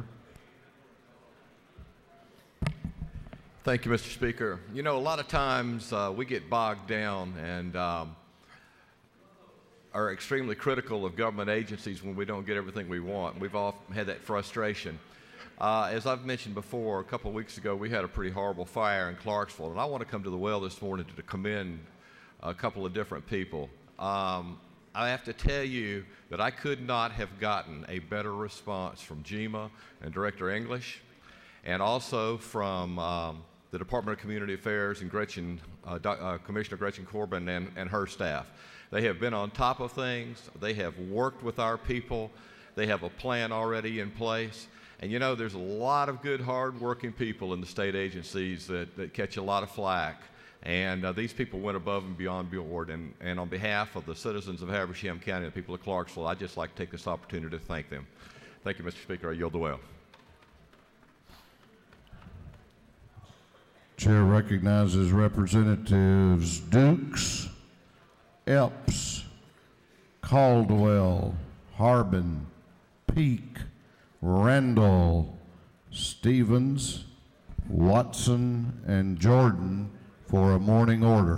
Thank you, Mister Speaker. You know, a lot of times uh, we get bogged down and um, are extremely critical of government agencies when we don't get everything we want. We've all had that frustration. Uh, as I've mentioned before, a couple of weeks ago, we had a pretty horrible fire in Clarksville, and I want to come to the well this morning to commend a couple of different people. Um, I have to tell you that I could not have gotten a better response from G M A and Director English, and also from um, the Department of Community Affairs and Gretchen, uh, uh, Commissioner Gretchen Corbin and, and her staff. They have been on top of things. They have worked with our people. They have a plan already in place. And you know, there's a lot of good, hard-working people in the state agencies that, that catch a lot of flack. And uh, these people went above and beyond board. And, and on behalf of the citizens of Habersham County and the people of Clarksville, I'd just like to take this opportunity to thank them. Thank you, Mister Speaker. I yield the well. Chair recognizes Representatives Dukes, Epps, Caldwell, Harbin, Peak, Randall, Stevens, Watson, and Jordan for a morning order.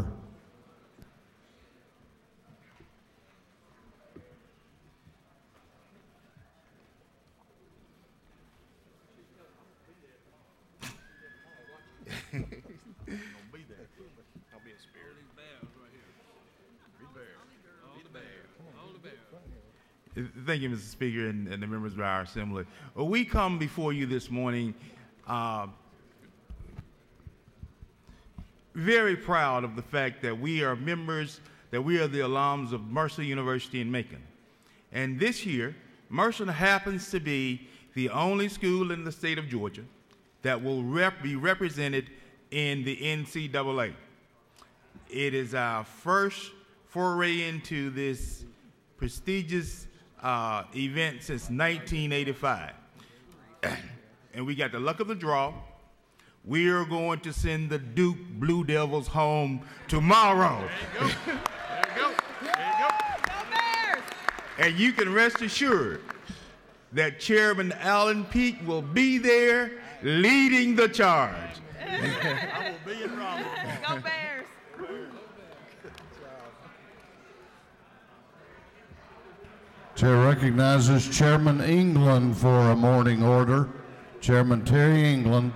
Thank you, Mister Speaker, and, and the members of our Assembly. Well, we come before you this morning uh, very proud of the fact that we are members, that we are the alums of Mercer University in Macon. And this year, Mercer happens to be the only school in the state of Georgia that will rep be represented in the N C double A. It is our first foray into this prestigious uh, event since nineteen eighty-five. and we got the luck of the draw. We are going to send the Duke Blue Devils home tomorrow. There you go. There you go. There you go. Go Bears! And you can rest assured that Chairman Alan Peake will be there leading the charge. I will be in Raleigh. Go Bears! Chair recognizes Chairman England for a morning order. Chairman Terry England.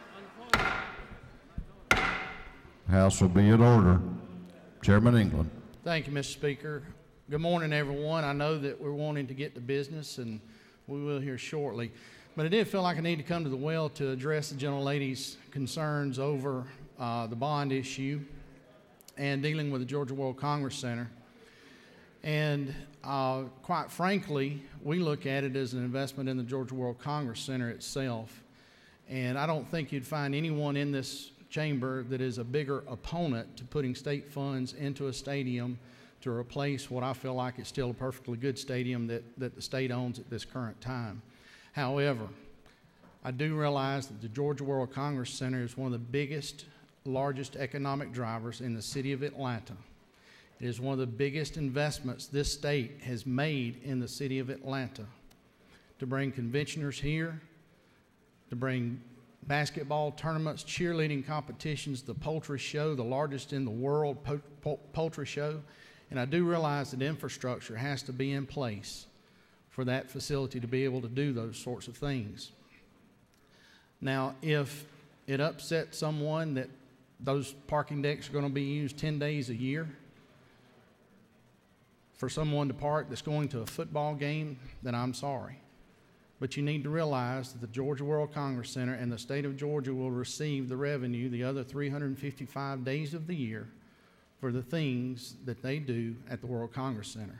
House will be in order. Chairman England. Thank you, Mister Speaker. Good morning, everyone. I know that we're wanting to get to business, and we will here shortly. But I did feel like I need to come to the well to address the gentlelady's concerns over uh, the bond issue and dealing with the Georgia World Congress Center. And uh, quite frankly, we look at it as an investment in the Georgia World Congress Center itself. And I don't think you'd find anyone in this chamber that is a bigger opponent to putting state funds into a stadium to replace what I feel like is still a perfectly good stadium that, that the state owns at this current time. However, I do realize that the Georgia World Congress Center is one of the biggest, largest economic drivers in the city of Atlanta. It is one of the biggest investments this state has made in the city of Atlanta to bring conventioners here, to bring basketball tournaments, cheerleading competitions, the poultry show, the largest in the world po po poultry show. And I do realize that infrastructure has to be in place for that facility to be able to do those sorts of things. Now, if it upsets someone that those parking decks are going to be used ten days a year for someone to park that's going to a football game, then I'm sorry. But you need to realize that the Georgia World Congress Center and the state of Georgia will receive the revenue the other three hundred fifty-five days of the year for the things that they do at the World Congress Center.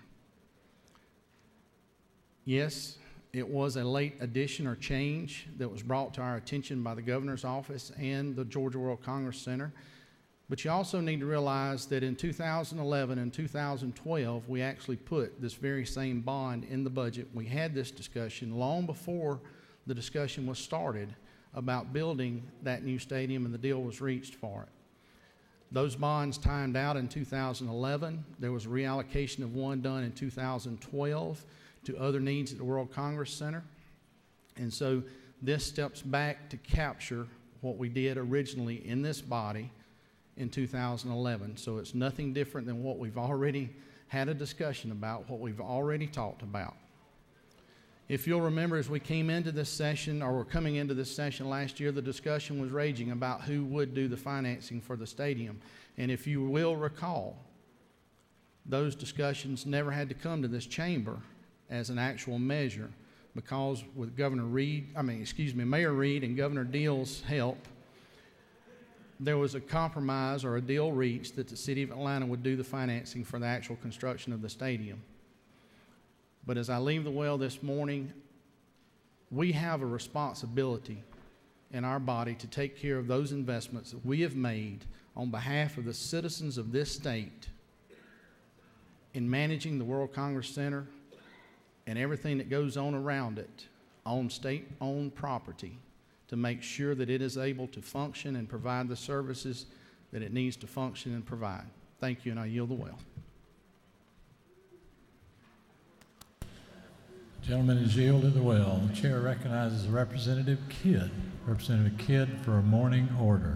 Yes, it was a late addition or change that was brought to our attention by the governor's office and the Georgia World Congress Center. But you also need to realize that in two thousand eleven and two thousand twelve, we actually put this very same bond in the budget. We had this discussion long before the discussion was started about building that new stadium, and the deal was reached for it. Those bonds timed out in two thousand eleven. There was a reallocation of one done in two thousand twelve to other needs at the World Congress Center. And so this steps back to capture what we did originally in this body in two thousand eleven. So it's nothing different than what we've already had a discussion about, what we've already talked about. If you'll remember, as we came into this session, or were coming into this session last year, the discussion was raging about who would do the financing for the stadium. And if you will recall, those discussions never had to come to this chamber as an actual measure, because with Governor Reed, I mean, excuse me, Mayor Reed and Governor Deal's help, there was a compromise or a deal reached that the city of Atlanta would do the financing for the actual construction of the stadium. But as I leave the well this morning, we have a responsibility in our body to take care of those investments that we have made on behalf of the citizens of this state in managing the World Congress Center and everything that goes on around it on state-owned property, to make sure that it is able to function and provide the services that it needs to function and provide. Thank you, and I yield the well. Gentleman is yielded the well. The chair recognizes Representative Kidd. Representative Kidd for a morning order.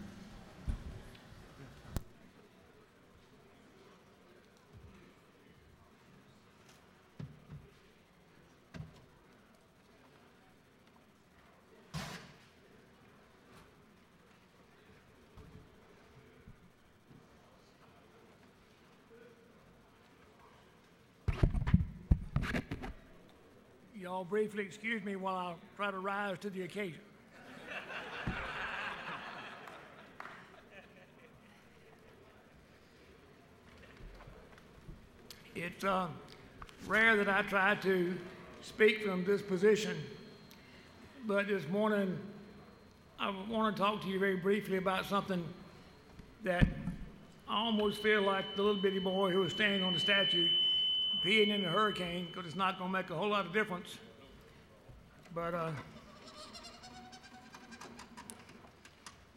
Y'all briefly excuse me while I try to rise to the occasion. It's uh, rare that I try to speak from this position, but this morning I want to talk to you very briefly about something that I almost feel like the little bitty boy who was standing on the statue peeing in the hurricane, because it's not going to make a whole lot of difference. But uh,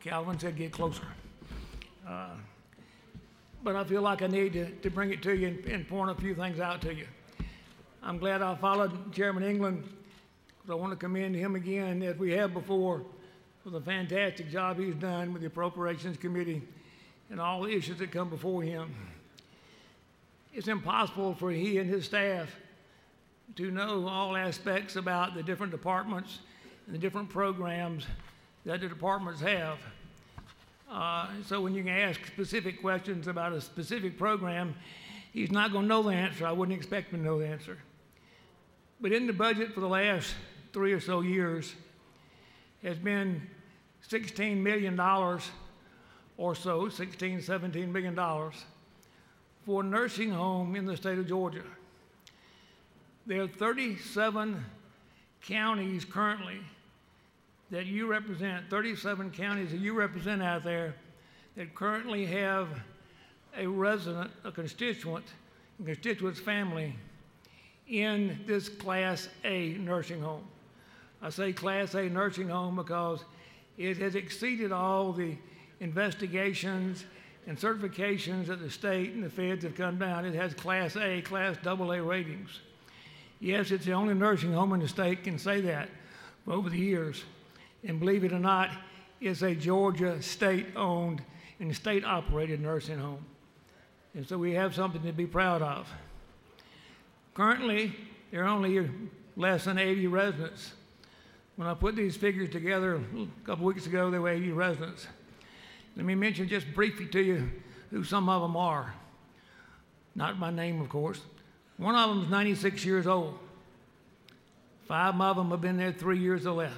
Calvin said get closer. Uh, but I feel like I need to, to bring it to you and, and point a few things out to you. I'm glad I followed Chairman England, because I want to commend him again, as we have before, for the fantastic job he's done with the Appropriations Committee and all the issues that come before him. It's impossible for he and his staff to know all aspects about the different departments and the different programs that the departments have. Uh, so when you can ask specific questions about a specific program, he's not going to know the answer. I wouldn't expect him to know the answer. But in the budget for the last three or so years has been sixteen million dollars or so, sixteen, seventeen million dollars, for a nursing home in the state of Georgia. There are thirty-seven counties currently that you represent, thirty-seven counties that you represent out there that currently have a resident, a constituent, a constituent's family in this Class A nursing home. I say Class A nursing home because it has exceeded all the investigations and certifications that the state and the feds have come down. It has Class A, Class double A ratings. Yes, it's the only nursing home in the state can say that over the years. And believe it or not, it's a Georgia state-owned and state-operated nursing home. And so we have something to be proud of. Currently, there are only less than eighty residents. When I put these figures together a couple weeks ago, there were eighty residents. Let me mention just briefly to you who some of them are. Not by name, of course. One of them is ninety-six years old. Five of them have been there three years or less.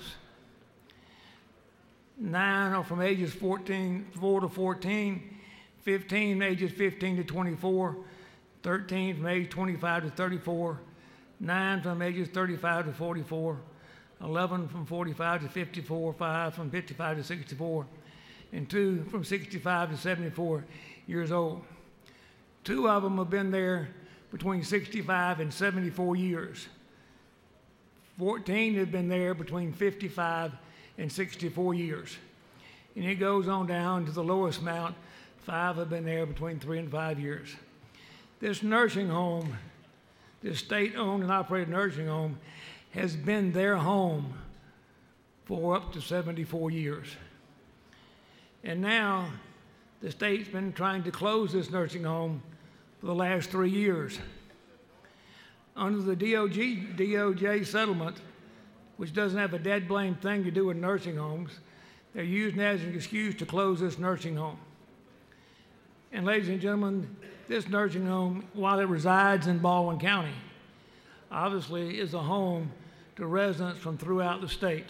Nine are from ages fourteen, four to fourteen, fifteen ages fifteen to twenty-four, thirteen from age twenty-five to thirty-four, nine from ages thirty-five to forty-four, eleven from forty-five to fifty-four, five from fifty-five to sixty-four, and two from sixty-five to seventy-four years old. Two of them have been there between sixty-five and seventy-four years. fourteen have been there between fifty-five and sixty-four years. And it goes on down to the lowest amount. Five have been there between three and five years. This nursing home, this state-owned and operated nursing home, has been their home for up to seventy-four years. And now the state's been trying to close this nursing home for the last three years. Under the D O J settlement, which doesn't have a dead blame thing to do with nursing homes, they're using that as an excuse to close this nursing home. And ladies and gentlemen, this nursing home, while it resides in Baldwin County, obviously is a home to residents from throughout the state.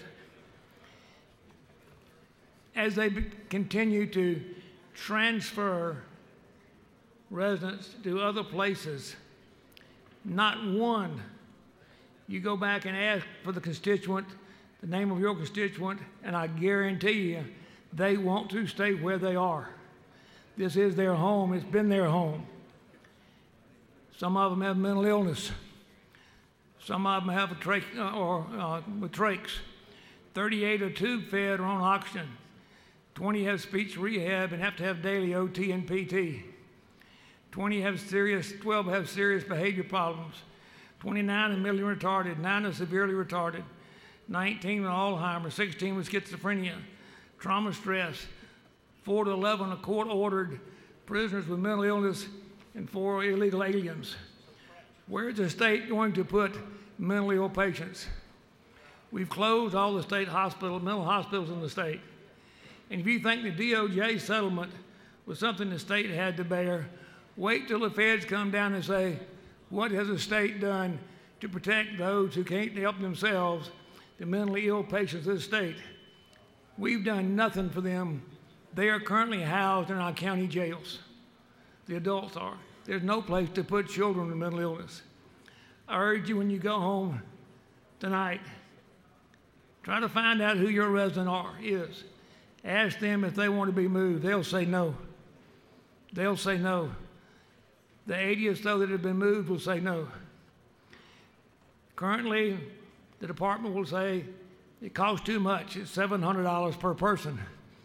As they continue to transfer residents to other places, not one, you go back and ask for the constituent, the name of your constituent, and I guarantee you they want to stay where they are. This is their home. It's been their home. Some of them have mental illness. Some of them have a trach, uh, or uh, with trachs. thirty-eight are tube fed or on oxygen. twenty have speech rehab and have to have daily O T and P T. twenty have serious, twelve have serious behavior problems. twenty-nine are mentally retarded, nine are severely retarded, nineteen with Alzheimer's, sixteen with schizophrenia, trauma stress, four to eleven are court-ordered prisoners with mental illness, and four are illegal aliens. Where is the state going to put mentally ill patients? We've closed all the state hospitals, mental hospitals in the state. And if you think the D O J settlement was something the state had to bear, wait till the feds come down and say, what has the state done to protect those who can't help themselves, the mentally ill patients of the state? We've done nothing for them. They are currently housed in our county jails. The adults are. There's no place to put children with mental illness. I urge you when you go home tonight, try to find out who your resident are, is. Ask them if they want to be moved. They'll say no. They'll say no. The eighty or so that have been moved will say no. Currently, the department will say it costs too much. It's seven hundred dollars per person.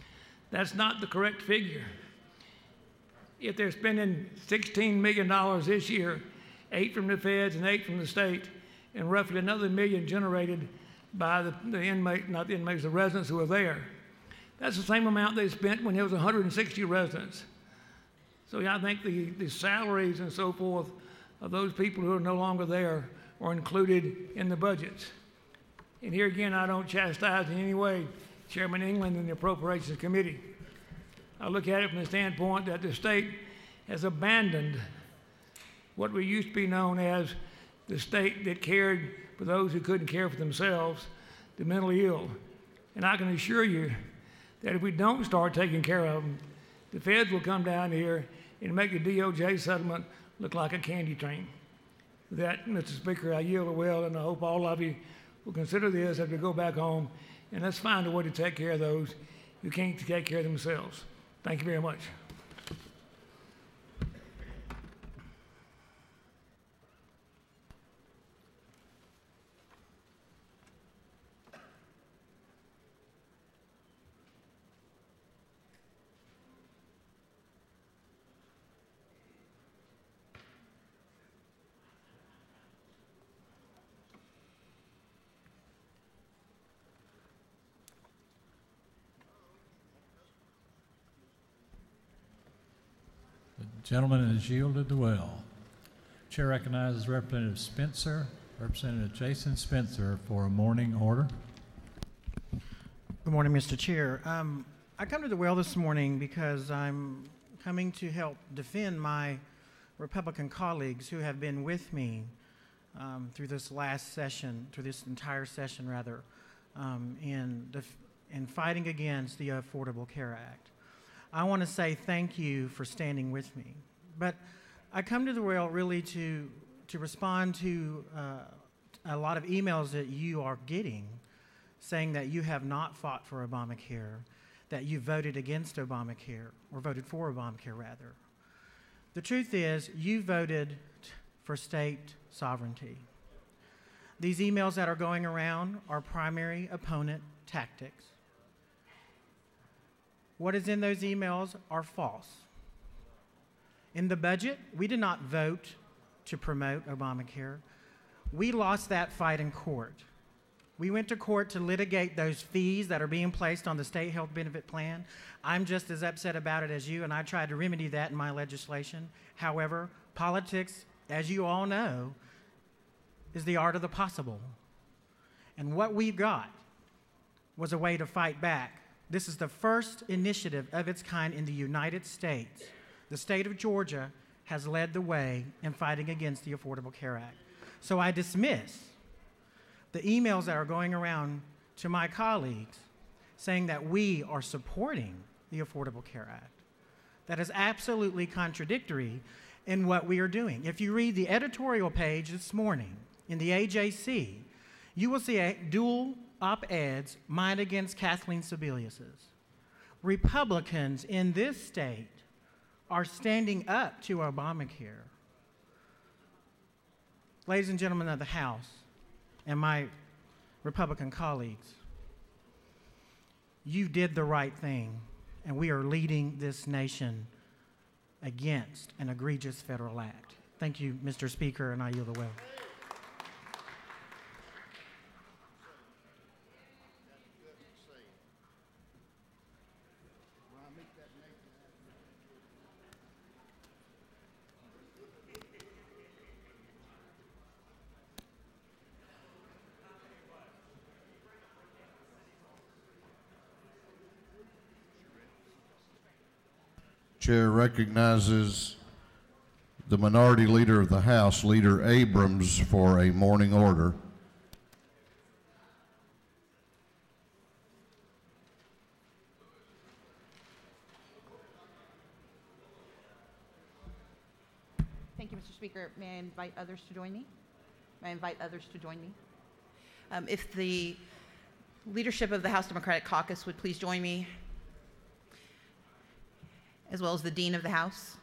That's not the correct figure. If they're spending sixteen million dollars this year, eight from the feds and eight from the state, and roughly another million generated by the, the inmate, not the inmates, the residents who are there. That's the same amount they spent when there was one hundred sixty residents. So yeah, I think the, the salaries and so forth of those people who are no longer there are included in the budgets. And here again, I don't chastise in any way Chairman England and the Appropriations Committee. I look at it from the standpoint that the state has abandoned what we used to be known as the state that cared for those who couldn't care for themselves, the mentally ill. And I can assure you that if we don't start taking care of them, the feds will come down here and make the D O J settlement look like a candy train. With that, Mister Speaker, I yield the well, and I hope all of you will consider this as we go back home, and let's find a way to take care of those who can't take care of themselves. Thank you very much. The gentleman has yielded the well. Chair recognizes Representative Spencer, Representative Jason Spencer, for a morning order. Good morning, Mister Chair. Um, I come to the well this morning because I'm coming to help defend my Republican colleagues who have been with me um, through this last session, through this entire session, rather, um, in, def- in fighting against the Affordable Care Act. I want to say thank you for standing with me. But I come to the well really to, to respond to uh, a lot of emails that you are getting saying that you have not fought for Obamacare, that you voted against Obamacare, or voted for Obamacare, rather. The truth is, you voted for state sovereignty. These emails that are going around are primary opponent tactics. What is in those emails are false. In the budget, we did not vote to promote Obamacare. We lost that fight in court. We went to court to litigate those fees that are being placed on the state health benefit plan. I'm just as upset about it as you, and I tried to remedy that in my legislation. However, politics, as you all know, is the art of the possible. And what we got was a way to fight back. This is the first initiative of its kind in the United States. The state of Georgia has led the way in fighting against the Affordable Care Act. So I dismiss the emails that are going around to my colleagues saying that we are supporting the Affordable Care Act. That is absolutely contradictory in what we are doing. If you read the editorial page this morning in the A J C, you will see a dual op-eds, mine against Kathleen Sebelius's. Republicans in this state are standing up to Obamacare. Ladies and gentlemen of the House and my Republican colleagues, you did the right thing, and we are leading this nation against an egregious federal act. Thank you, Mister Speaker, and I yield the well. Chair recognizes the Minority Leader of the House, Leader Abrams, for a morning order. Thank you, Mister Speaker. May I invite others to join me? May I invite others to join me? Um, if the leadership of the House Democratic Caucus would please join me, as well as the Dean of the House.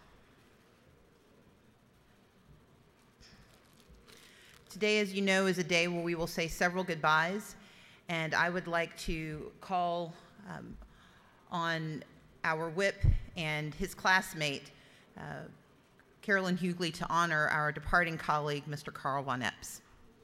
Today, as you know, is a day where we will say several goodbyes, and I would like to call um, on our whip and his classmate, uh, Carolyn Hughley, to honor our departing colleague, Mister Carl Von Epps.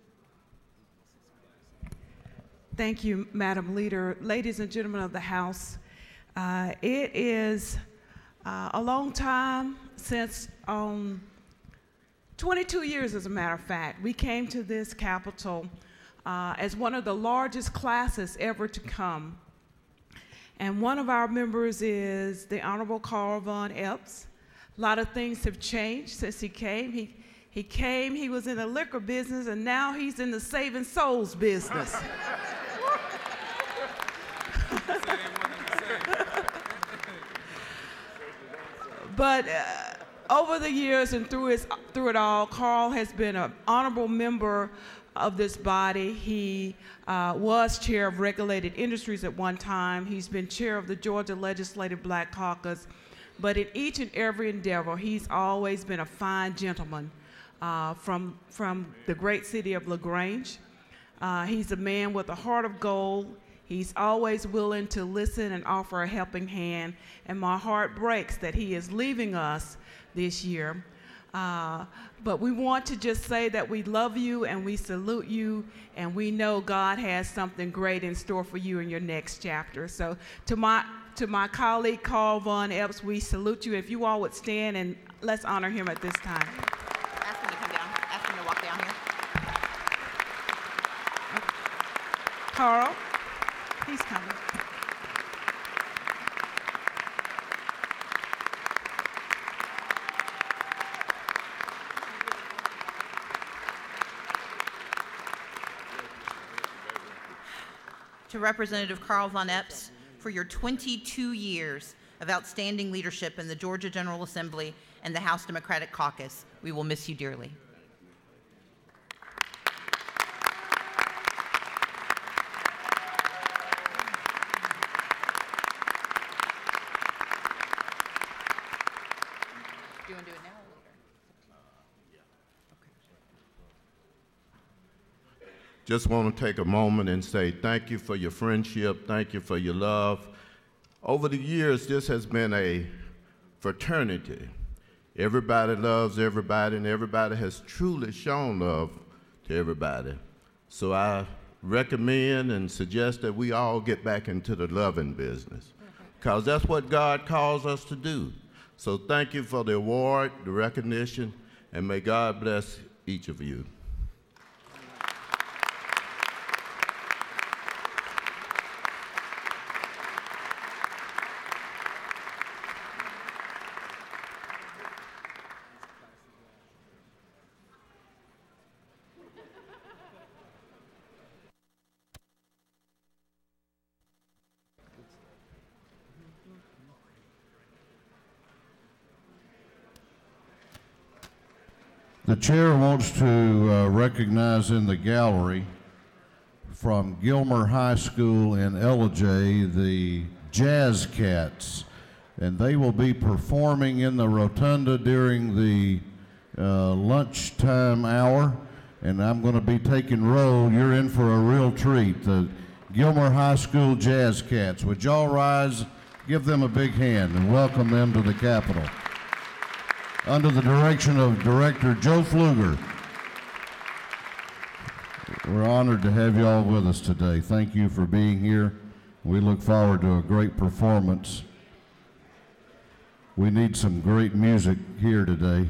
Thank you, Madam Leader. Ladies and gentlemen of the House, uh, it is uh, a long time since, um, twenty-two years as a matter of fact, we came to this Capitol uh, as one of the largest classes ever to come. And one of our members is the Honorable Carl Von Epps. A lot of things have changed since he came. He, he came, he was in the liquor business, and now he's in the saving souls business. But uh, over the years and through, his, through it all, Carl has been an honorable member of this body. He uh, was chair of regulated industries at one time. He's been chair of the Georgia Legislative Black Caucus. But in each and every endeavor, he's always been a fine gentleman uh, from, from the great city of LaGrange. Uh, he's a man with a heart of gold. He's always willing to listen and offer a helping hand, and my heart breaks that he is leaving us this year. Uh, but we want to just say that we love you and we salute you, and we know God has something great in store for you in your next chapter. So to my, to my colleague Carl Von Epps, we salute you. If you all would stand, and let's honor him at this time. Ask him to come down. Ask him to walk down here. Carl. He's coming. To Representative Carl Von Epps, for your twenty-two years of outstanding leadership in the Georgia General Assembly and the House Democratic Caucus, we will miss you dearly. Do you want to do it now or later? Just want to take a moment and say thank you for your friendship, thank you for your love. Over the years, this has been a fraternity. Everybody loves everybody, and everybody has truly shown love to everybody. So I recommend and suggest that we all get back into the loving business, because that's what God calls us to do. So thank you for the award, the recognition, and may God bless each of you. The chair wants to uh, recognize in the gallery from Gilmer High School in Ellijay the Jazz Cats, and they will be performing in the rotunda during the uh, lunchtime hour, and I'm going to be taking roll. You're in for a real treat. The Gilmer High School Jazz Cats. Would y'all rise, give them a big hand, and welcome them to the Capitol. Under the direction of Director Joe Pfluger. We're honored to have you all with us today. Thank you for being here. We look forward to a great performance. We need some great music here today.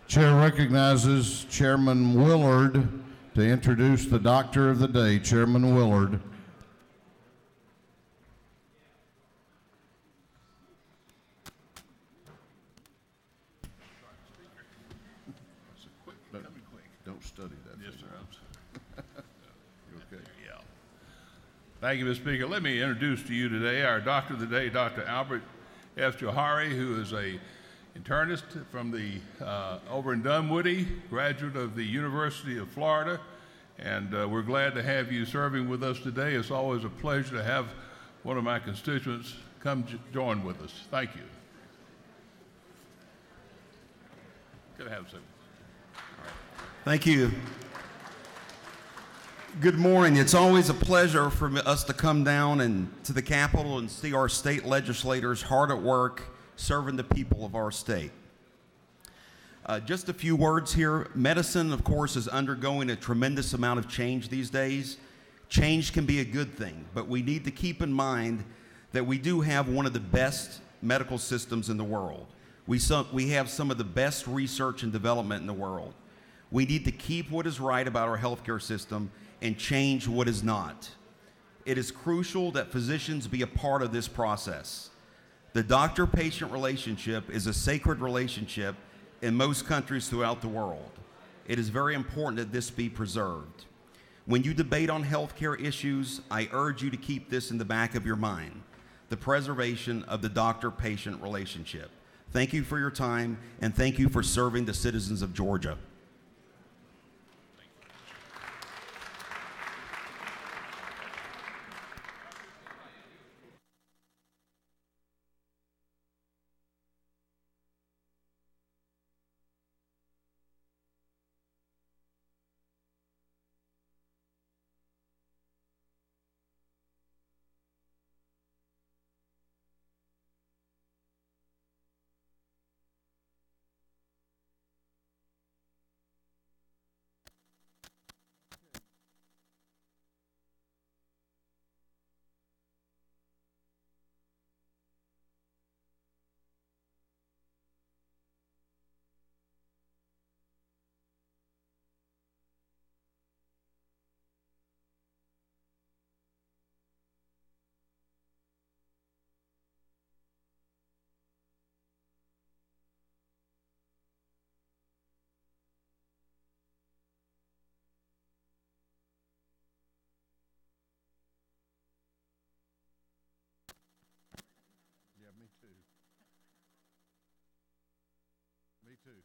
Chair recognizes Chairman Willard to introduce the Doctor of the Day. Chairman Willard. Don't study that. Yes, sir. You okay? Yeah. Thank you, Mister Speaker. Let me introduce to you today our Doctor of the Day, Doctor Albert F. Johari, who is a internist from the uh, over in Dunwoody, graduate of the University of Florida, and uh, we're glad to have you serving with us today. It's always a pleasure to have one of my constituents come j- join with us. Thank you. Could I have some? Thank you. Good morning. It's always a pleasure for us to come down and to the Capitol and see our state legislators hard at work serving the people of our state. Uh, just a few words here. Medicine, of course, is undergoing a tremendous amount of change these days. Change can be a good thing, but we need to keep in mind that we do have one of the best medical systems in the world. We, so, we have some of the best research and development in the world. We need to keep what is right about our healthcare system and change what is not. It is crucial that physicians be a part of this process. The doctor-patient relationship is a sacred relationship in most countries throughout the world. It is very important that this be preserved. When you debate on healthcare issues, I urge you to keep this in the back of your mind, the preservation of the doctor-patient relationship. Thank you for your time, and thank you for serving the citizens of Georgia. Yeah, me too. Me too.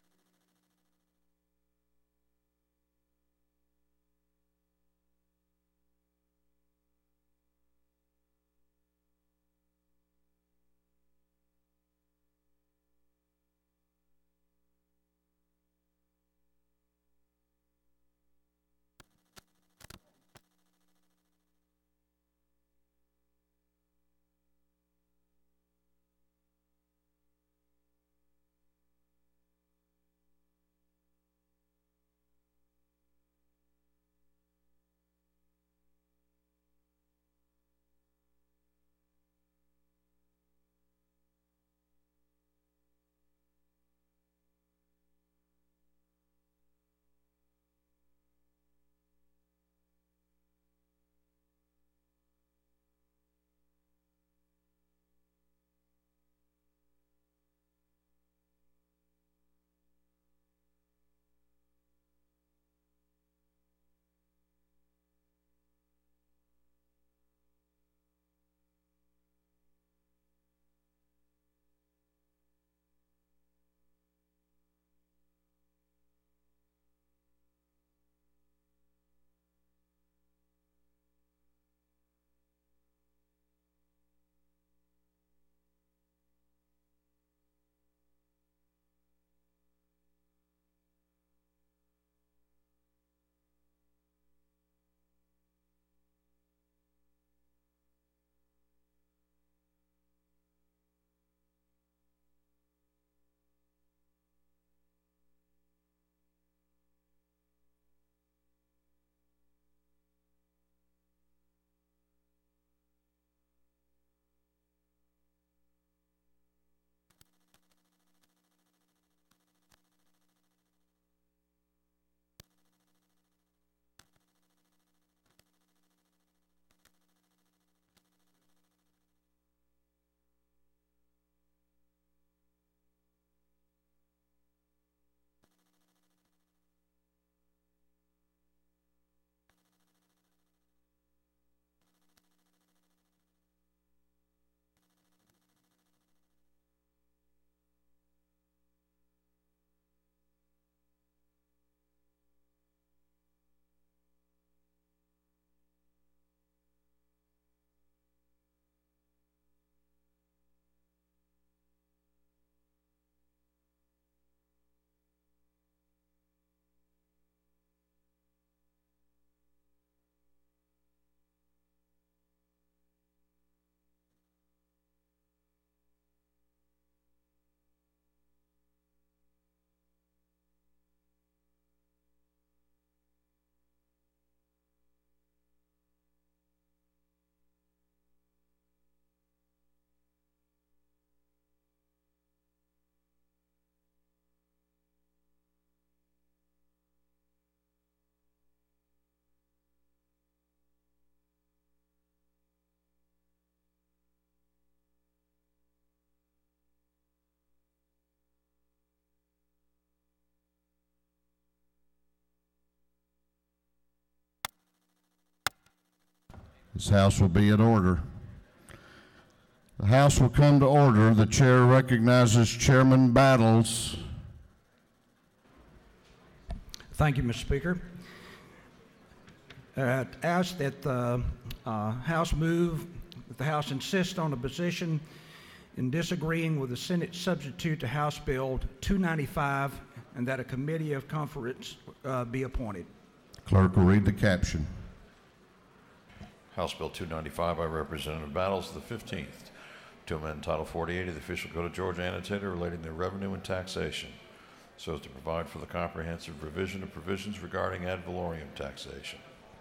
This House will be in order. The House will come to order. The chair recognizes Chairman Battles. Thank you, Mister Speaker. Uh, ask that the uh, House move, that the House insist on a position in disagreeing with the Senate substitute to House Bill two ninety-five, and that a committee of conference uh, be appointed. Clerk will read the caption. House Bill two ninety-five by Representative Battles, the fifteenth, to amend Title forty-eight of the Official Code of Georgia Annotated relating to revenue and taxation, so as to provide for the comprehensive revision of provisions regarding ad valorem taxation.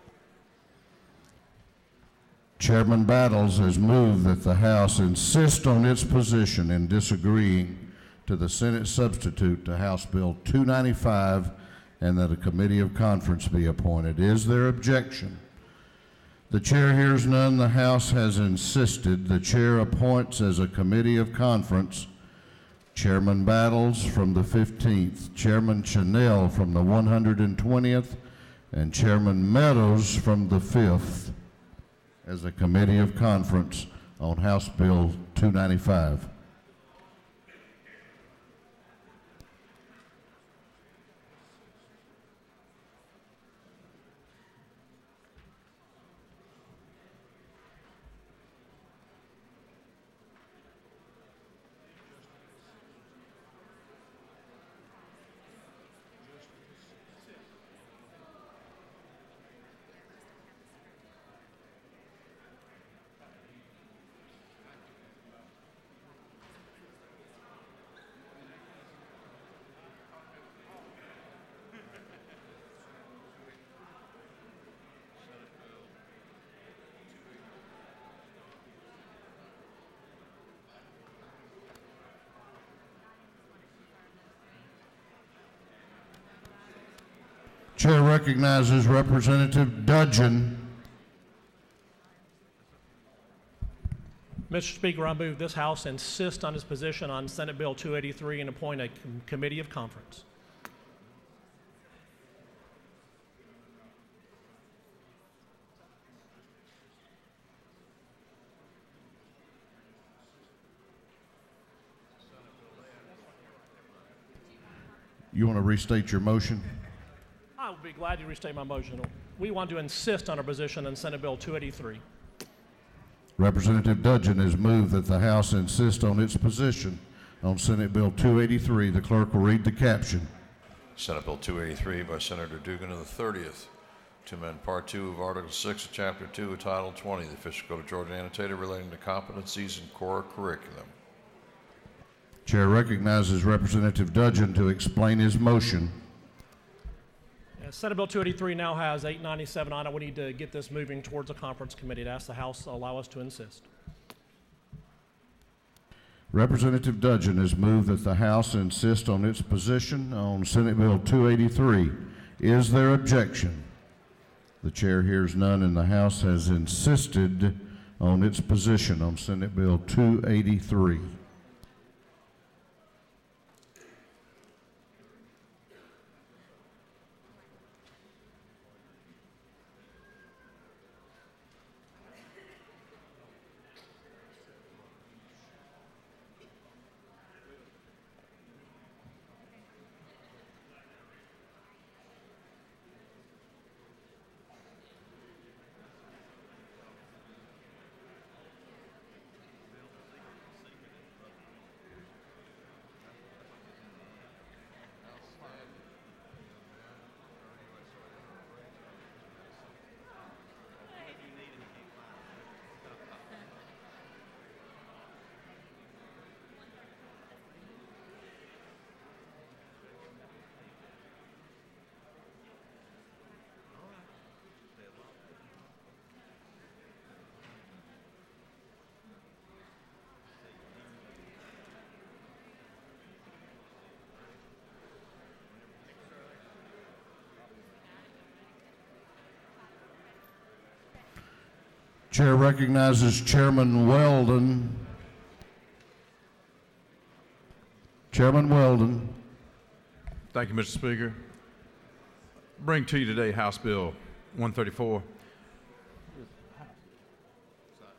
Chairman Battles has moved that the House insist on its position in disagreeing to the Senate substitute to House Bill two ninety-five and that a committee of conference be appointed. Is there objection? The chair hears none. The House has insisted. The chair appoints as a committee of conference Chairman Battles from the fifteenth, Chairman Chanel from the one hundred twentieth, and Chairman Meadows from the fifth as a committee of conference on House Bill two ninety-five. Chair recognizes Representative Dudgeon. Mister Speaker, I move this House insist on its position on Senate Bill two eighty-three and appoint a com- committee of conference. You want to restate your motion? I would be glad to restate my motion. We want to insist on our position on Senate Bill two eighty-three. Representative Dudgeon has moved that the House insist on its position on Senate Bill two eighty-three. The clerk will read the caption. Senate Bill two eighty-three by Senator Dugan of the thirtieth, to amend Part two of Article six of Chapter two of Title twenty of the Official Code of Georgia Annotated relating to competencies and core curriculum. Chair recognizes Representative Dudgeon to explain his motion. Uh, Senate Bill two eighty-three now has eight ninety-seven on it. We need to get this moving towards a conference committee to ask the House to allow us to insist. Representative Dudgeon has moved that the House insist on its position on Senate Bill two eighty-three. Is there objection? The chair hears none, and the House has insisted on its position on Senate Bill two eighty-three. Chair recognizes Chairman Weldon. Chairman Weldon. Thank you, Mister Speaker. Bring to you today House Bill one thirty-four.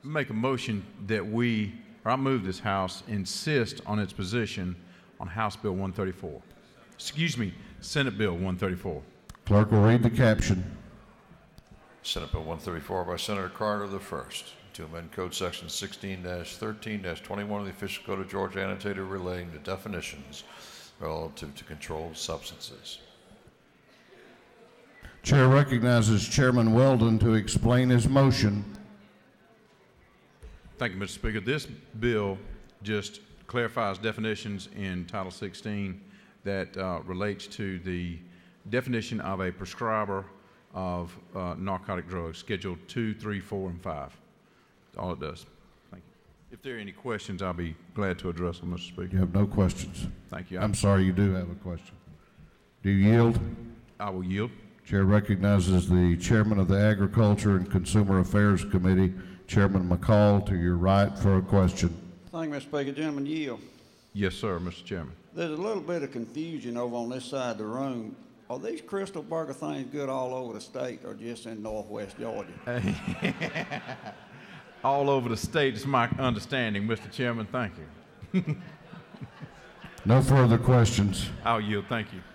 Make a motion that we, or I move this House, insist on its position on House Bill one thirty-four. Excuse me, Senate Bill one thirty-four. Clerk will read the caption. Senate Bill one thirty-four by Senator Carter the first, to amend Code Section sixteen thirteen twenty-one of the Official Code of Georgia annotated relating to definitions relative to controlled substances. Chair recognizes Chairman Weldon to explain his motion. Thank you, Mister Speaker. This bill just clarifies definitions in Title sixteen that uh, relates to the definition of a prescriber of uh, narcotic drugs, Schedule two, three, four, and five. That's all it does. Thank you. If there are any questions, I'll be glad to address them, Mister Speaker. You have no questions. Thank you. I'm sorry, you do have a question. Do you yield? I will yield. Chair recognizes the Chairman of the Agriculture and Consumer Affairs Committee, Chairman McCall, to your right for a question. Thank you, Mister Speaker. Gentlemen, yield. Yes, sir, Mister Chairman. There's a little bit of confusion over on this side of the room. Are these Crystal Burger things good all over the state or just in northwest Georgia? All over the state is my understanding, Mister Chairman. Thank you. No further questions. I'll yield. Thank you.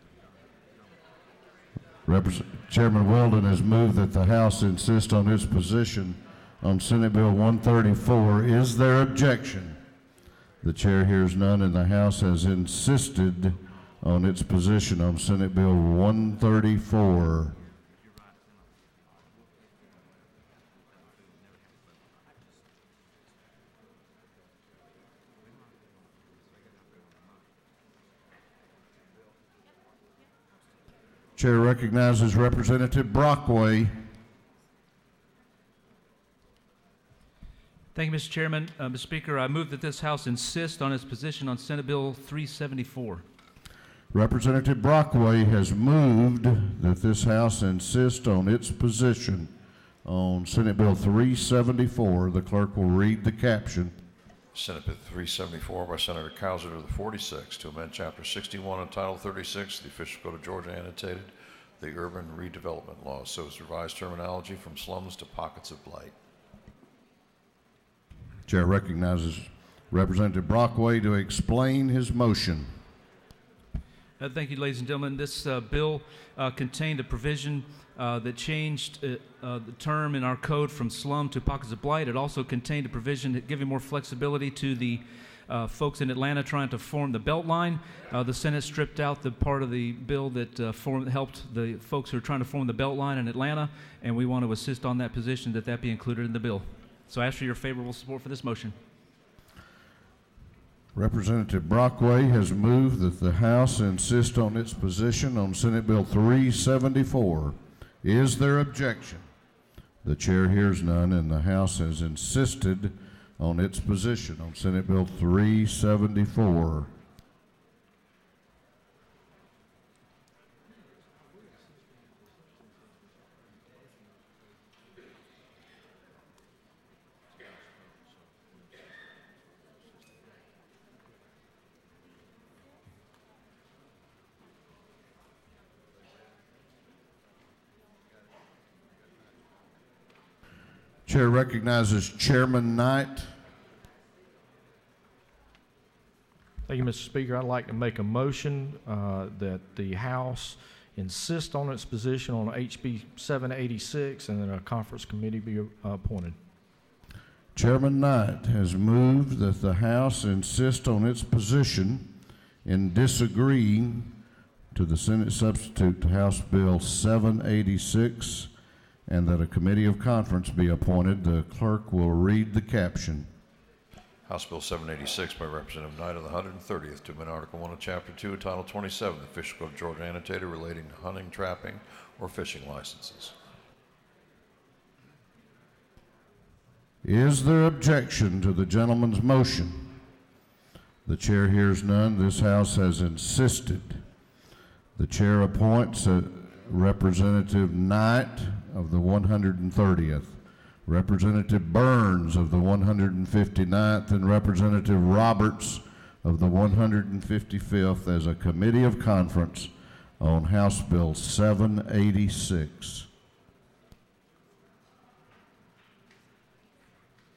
Repres- Chairman Weldon has moved that the House insist on its position on Senate Bill one thirty-four. Is there objection? The chair hears none, and the House has insisted on its position on Senate Bill one thirty-four. Chair recognizes Representative Brockway. Thank you, Mister Chairman. Uh, Mister Speaker, I move that this House insist on its position on Senate Bill three seventy-four. Representative Brockway has moved that this House insist on its position on Senate Bill three seventy-four. The clerk will read the caption. Senate Bill three seventy-four by Senator Cowser of the forty-sixth, to amend Chapter sixty-one of Title thirty-six of the Official Code of Georgia annotated, the Urban Redevelopment Law, so as to revise terminology from slums to pockets of blight. Chair recognizes Representative Brockway to explain his motion. Uh, thank you, ladies and gentlemen. This uh, bill uh, contained a provision uh, that changed uh, uh, the term in our code from slum to pockets of blight. It also contained a provision that giving more flexibility to the uh, folks in Atlanta trying to form the Beltline. Uh, the Senate stripped out the part of the bill that uh, form, helped the folks who are trying to form the Beltline in Atlanta, and we want to assist on that position that that be included in the bill. So I ask for your favorable support for this motion. Representative Brockway has moved that the House insist on its position on Senate Bill three seventy-four. Is there objection? The chair hears none, and the House has insisted on its position on Senate Bill three seventy-four. Chair recognizes Chairman Knight. Thank you, Mister Speaker. I'd like to make a motion uh, that the House insist on its position on H B seven eighty-six and that a conference committee be uh, appointed. Chairman Knight has moved that the House insist on its position in disagreeing to the Senate substitute to House Bill seven eighty-six and that a committee of conference be appointed. The clerk will read the caption. House Bill seven eighty-six by Representative Knight of the one hundred thirtieth, to amend Article one of Chapter two of Title twenty-seven, the Official Code of Georgia annotated, relating to hunting, trapping, or fishing licenses. Is there objection to the gentleman's motion? The chair hears none. This House has insisted. The chair appoints a Representative Knight of the one hundred thirtieth, Representative Burns of the one hundred fifty-ninth, and Representative Roberts of the one hundred fifty-fifth as a committee of conference on House Bill seven eighty-six.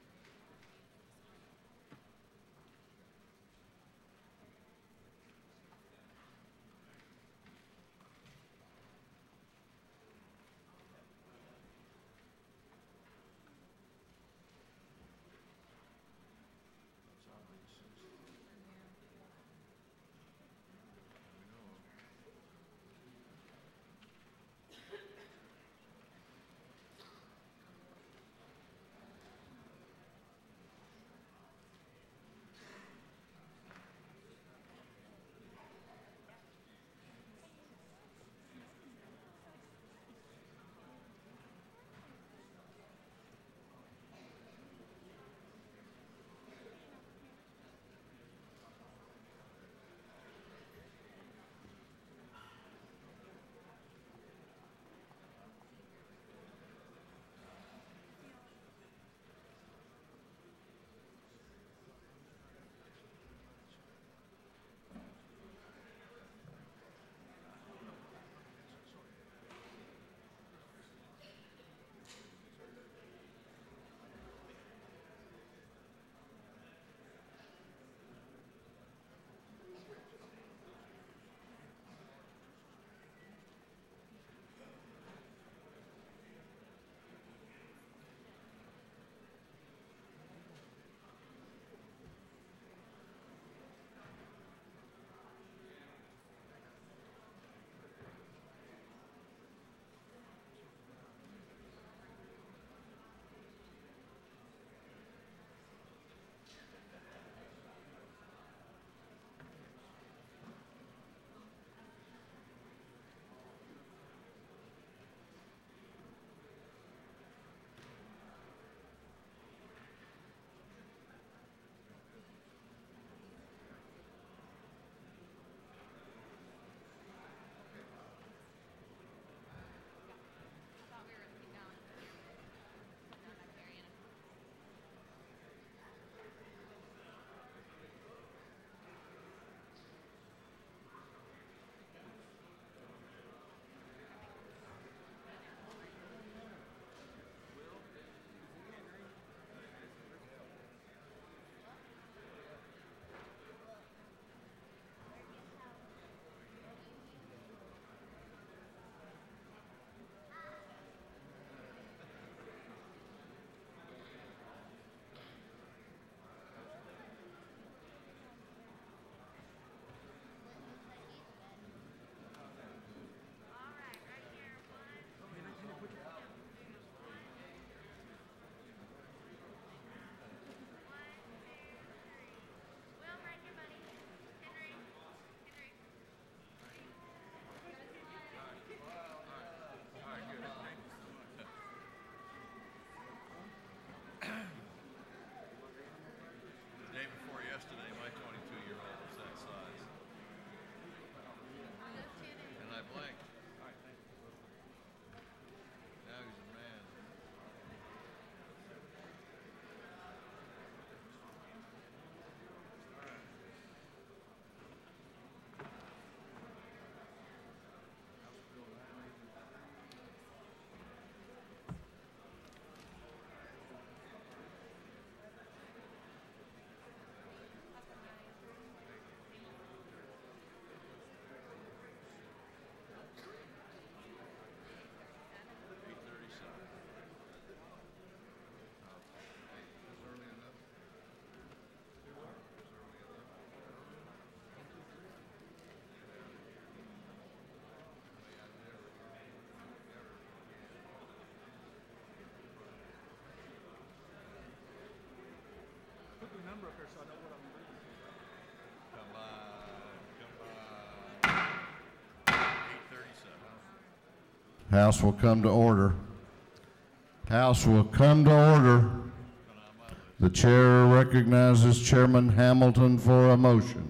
House will come to order. House will come to order. The chair recognizes Chairman Hamilton for a motion.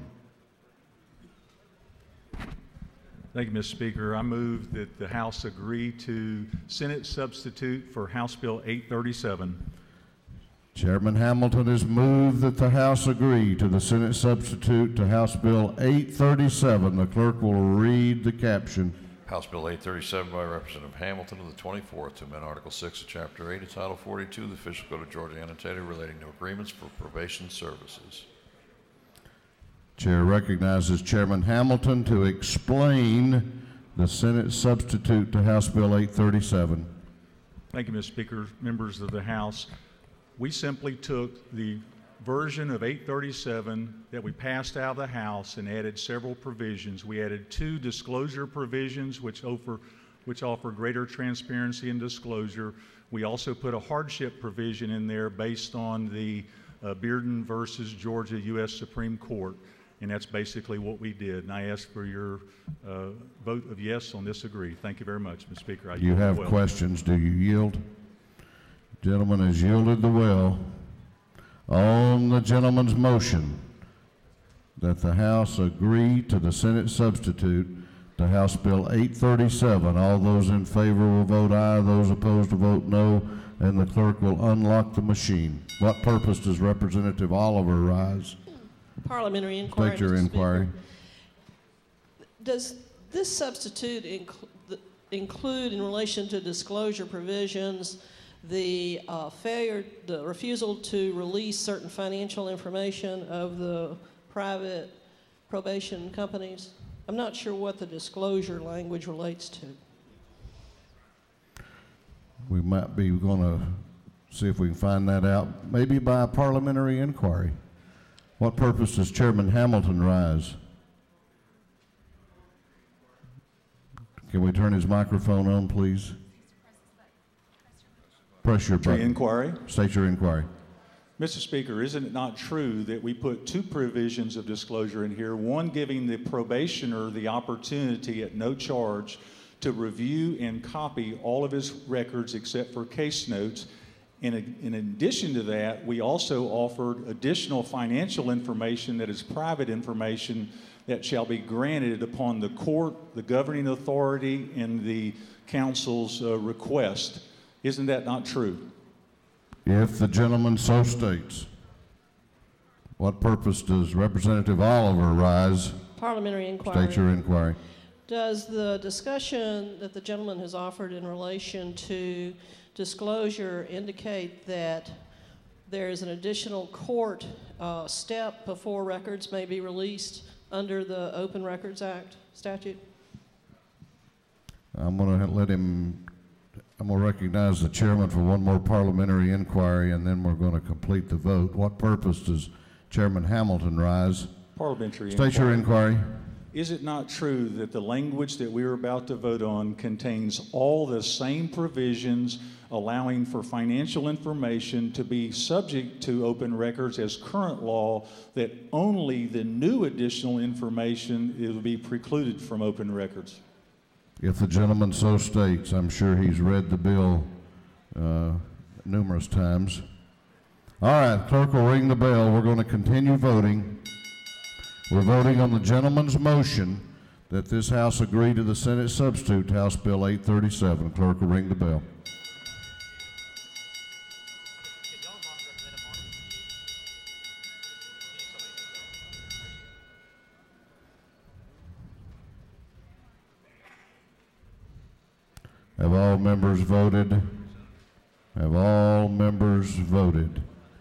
Thank you, Mister Speaker. I move that the House agree to Senate substitute for House Bill eight thirty-seven. Chairman Hamilton has moved that the House agree to the Senate substitute to House Bill eight thirty-seven. The clerk will read the caption. House Bill eight thirty-seven by Representative Hamilton of the twenty-fourth to amend Article six of Chapter eight of Title forty-two of the Official Code of Georgia annotated relating to agreements for probation services. Chair recognizes Chairman Hamilton to explain the Senate substitute to House Bill eight thirty-seven. Thank you, Mister Speaker. Members of the House, we simply took the version of eight thirty-seven that we passed out of the House and added several provisions. We added two disclosure provisions which offer, which offer greater transparency and disclosure. We also put a hardship provision in there based on the uh, Bearden versus Georgia U S Supreme Court. And that's basically what we did. And I ask for your uh, vote of yes on this agree. Thank you very much, Mister Speaker. I You yield have the well. questions. Do you yield? Gentleman has yielded the will. On the gentleman's motion that the House agree to the Senate substitute to House Bill eight thirty-seven, all those in favor will vote aye, those opposed will vote no, and the clerk will unlock the machine. What purpose does Representative Oliver rise? Parliamentary inquiry. State your Mister inquiry. Speaker. Does this substitute incl- include, in relation to disclosure provisions, the uh, failure, the refusal to release certain financial information of the private probation companies? I'm not sure what the disclosure language relates to. We might be going to see if we can find that out, maybe by a parliamentary inquiry. What purpose does Chairman Hamilton rise? Can we turn his microphone on, please? Press your button. Inquiry. State your inquiry. Mister Speaker, isn't it not true that we put two provisions of disclosure in here, one giving the probationer the opportunity at no charge to review and copy all of his records except for case notes. In, in addition to that, we also offered additional financial information that is private information that shall be granted upon the court, the governing authority, and the council's uh, request. Isn't that not true? If the gentleman so states. What purpose does Representative Oliver rise? Parliamentary inquiry. State your inquiry. Does the discussion that the gentleman has offered in relation to disclosure indicate that there is an additional court uh, step before records may be released under the Open Records Act statute? I'm going to let him, I'm going to recognize the chairman for one more parliamentary inquiry, and then we're going to complete the vote. What purpose does Chairman Hamilton rise? Parliamentary State your inquiry. Is it not true that the language that we are about to vote on contains all the same provisions allowing for financial information to be subject to open records as current law, that only the new additional information will be precluded from open records? If the gentleman so states, I'm sure he's read the bill uh, numerous times. All right, clerk will ring the bell. We're going to continue voting. We're voting on the gentleman's motion that this House agree to the Senate substitute to House Bill eight thirty-seven. Clerk will ring the bell. Have all members voted? Have all members voted?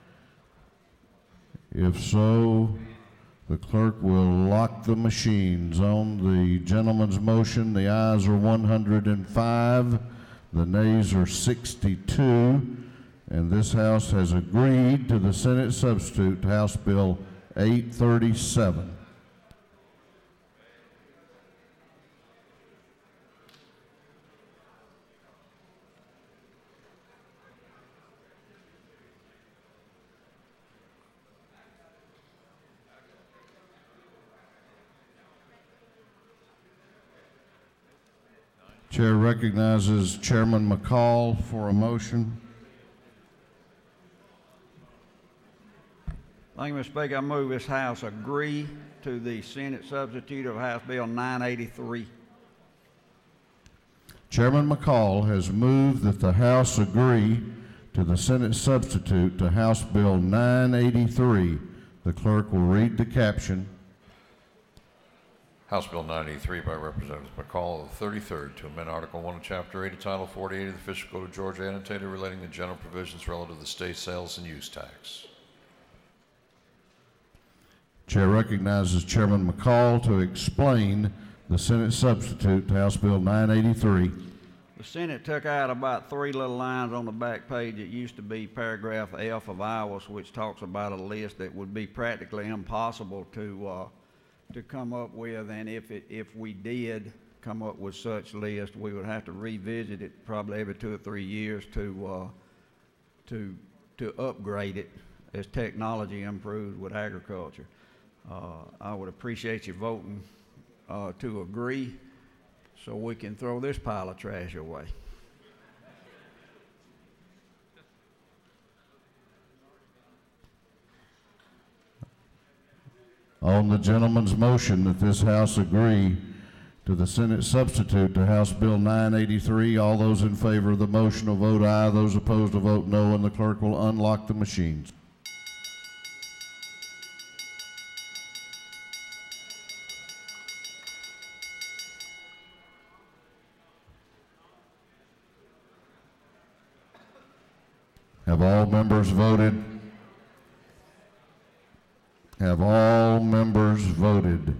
If so, the clerk will lock the machines. On the gentleman's motion, the ayes are one hundred five, the nays are sixty-two, and this House has agreed to the Senate substitute to House Bill eight thirty-seven. Chair recognizes Chairman McCall for a motion. Thank you, Mister Speaker. I move this House agree to the Senate substitute of House Bill nine eighty-three. Chairman McCall has moved that the House agree to the Senate substitute to House Bill nine eighty-three. The clerk will read the caption. House Bill nine eighty-three by Representative McCall of the thirty-third to amend Article one of Chapter eighty, Title forty-eight of the Fiscal Code of Georgia, annotated relating to general provisions relative to the state sales and use tax. Chair recognizes Chairman McCall to explain the Senate substitute to House Bill nine eighty-three. The Senate took out about three little lines on the back page. It used to be paragraph F of ours, which talks about a list that would be practically impossible to uh, to come up with, and if it if we did come up with such list, we would have to revisit it probably every two or three years to uh, to to upgrade it as technology improves with agriculture. Uh, I would appreciate you voting uh, to agree so we can throw this pile of trash away. On the gentleman's motion that this House agree to the Senate substitute to House Bill nine eighty-three, all those in favor of the motion will vote aye. Those opposed will vote no, and the clerk will unlock the machines. Have all members voted? Have all members voted?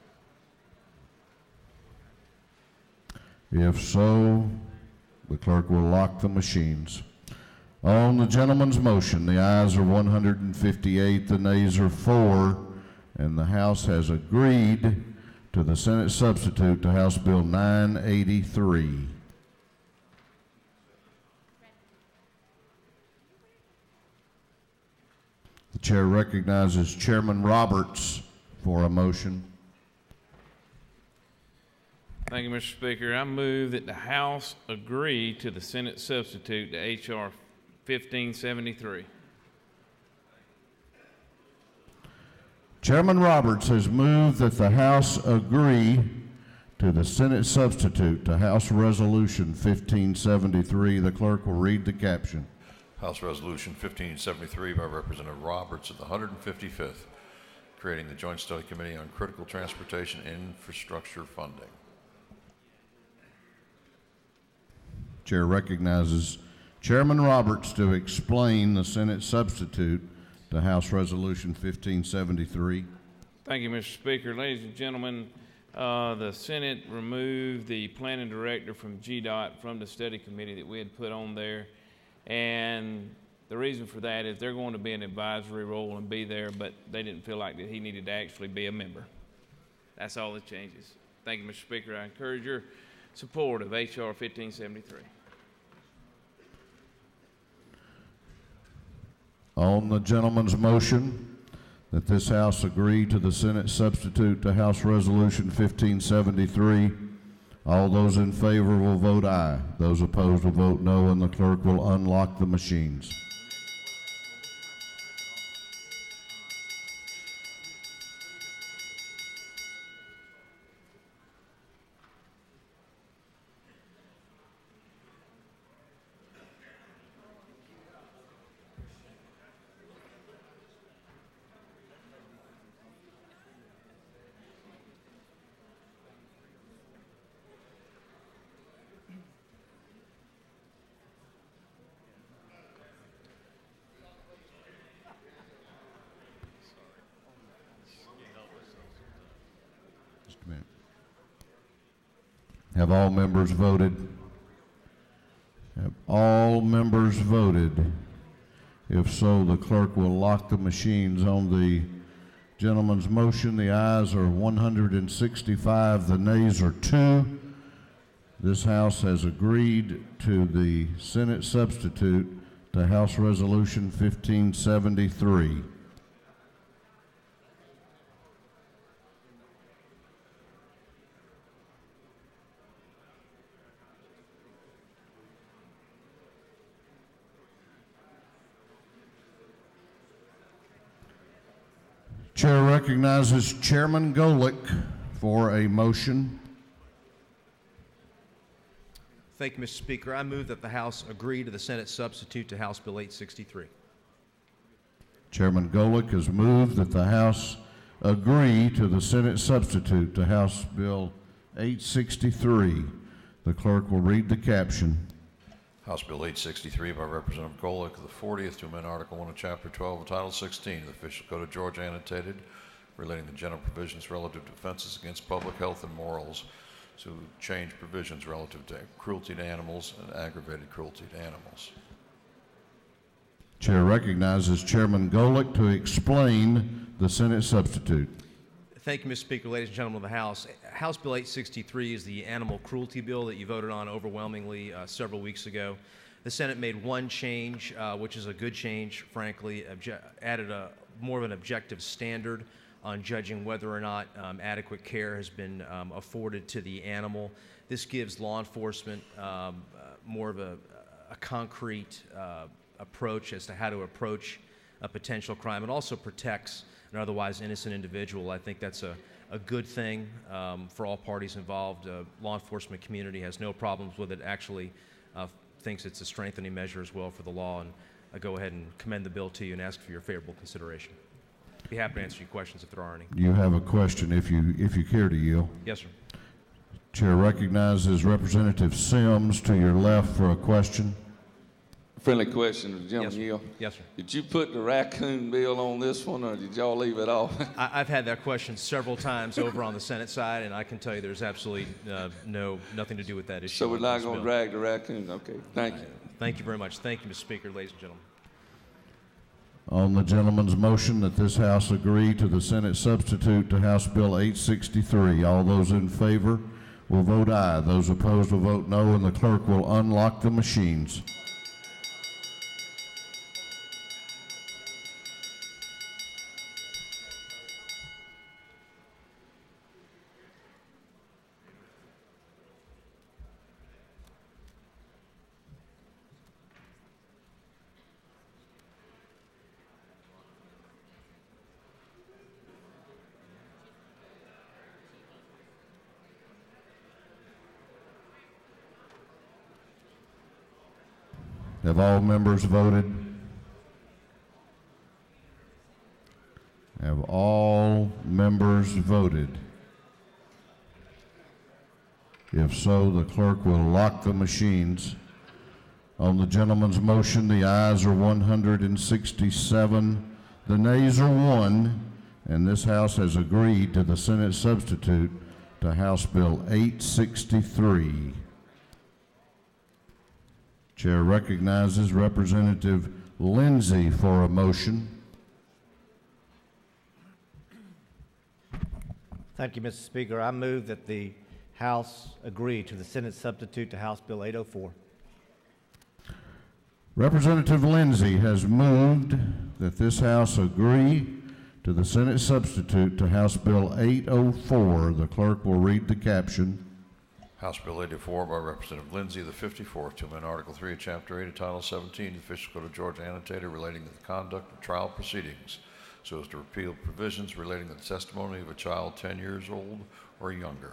If so, the clerk will lock the machines. On the gentleman's motion, the ayes are one hundred fifty-eight, the nays are four, and the House has agreed to the Senate substitute to House Bill nine eighty-three. The chair recognizes Chairman Roberts for a motion. Thank you, Mister Speaker. I move that the House agree to the Senate substitute to H R fifteen seventy-three. Chairman Roberts has moved that the House agree to the Senate substitute to House Resolution fifteen seventy-three. The clerk will read the caption. House Resolution fifteen seventy-three by Representative Roberts of the one hundred fifty-fifth, creating the Joint Study Committee on Critical Transportation Infrastructure Funding. Chair recognizes Chairman Roberts to explain the Senate substitute to House Resolution fifteen seventy-three. Thank you, Mister Speaker. Ladies and gentlemen, uh, the Senate removed the planning director from G DOT from the study committee that we had put on there. And the reason for that is they're going to be an advisory role and be there, but they didn't feel like that he needed to actually be a member. That's all the changes. Thank you, Mister Speaker. I encourage your support of H R fifteen seventy-three. On the gentleman's motion that this House agree to the Senate substitute to House Resolution fifteen seventy-three, all those in favor will vote aye. Those opposed will vote no, and the clerk will unlock the machines. Have all members voted? Have all members voted? If so, the clerk will lock the machines. On the gentleman's motion, the ayes are one hundred sixty-five, the nays are two. This House has agreed to the Senate substitute to House Resolution fifteen seventy-three. Chair recognizes Chairman Golick for a motion. Thank you, Mister Speaker. I move that the House agree to the Senate substitute to House Bill eight sixty-three. Chairman Golick has moved that the House agree to the Senate substitute to House Bill eight sixty-three. The clerk will read the caption. House Bill eight sixty-three by Representative Golick of the fortieth to amend Article one of Chapter twelve of Title sixteen of the Official Code of Georgia annotated relating to general provisions relative to offenses against public health and morals to change provisions relative to cruelty to animals and aggravated cruelty to animals. Chair recognizes Chairman Golick to explain the Senate substitute. Thank you, Mister Speaker. Ladies and gentlemen of the House, House Bill eight sixty-three is the animal cruelty bill that you voted on overwhelmingly uh, several weeks ago. The Senate made one change, uh, which is a good change, frankly, obje- added a more of an objective standard on judging whether or not um, adequate care has been um, afforded to the animal. This gives law enforcement um, uh, more of a, a concrete uh, approach as to how to approach a potential crime. It also protects an otherwise innocent individual. I think that's a, a good thing um, for all parties involved. Uh, law enforcement community has no problems with it, actually uh, thinks it's a strengthening measure as well for the law, and I go ahead and commend the bill to you and ask for your favorable consideration. Be happy to answer your questions if there are any. You have a question if you if you care to yield. Yes, sir. Chair recognizes Representative Sims to your left for a question. Friendly question to the gentleman. Yes, Yield. yes, sir. Did you put the raccoon bill on this one, or did y'all leave it off? I, I've had that question several times over on the Senate side, and I can tell you there's absolutely uh, no nothing to do with that issue. So we're on not this going to bill. drag the raccoon? Okay, thank you. Uh, thank you very much. Thank you, Mister Speaker, ladies and gentlemen. On the gentleman's motion that this House agree to the Senate substitute to House Bill eight sixty-three, all those in favor will vote aye. Those opposed will vote no, and the clerk will unlock the machines. Have all members voted? Have all members voted? If so, the clerk will lock the machines. On the gentleman's motion, the ayes are one hundred sixty-seven, the nays are one, and this House has agreed to the Senate substitute to House Bill eight sixty-three. Chair recognizes Representative Lindsay for a motion. Thank you, Mister Speaker. I move that the House agree to the Senate substitute to House Bill eight oh four. Representative Lindsay has moved that this House agree to the Senate substitute to House Bill eight oh four. The clerk will read the caption. House Bill eighty-four by Representative Lindsay of the fifty-fourth to amend Article three of Chapter eight of Title seventeen of the Official Code of Georgia annotated relating to the conduct of trial proceedings so as to repeal provisions relating to the testimony of a child ten years old or younger.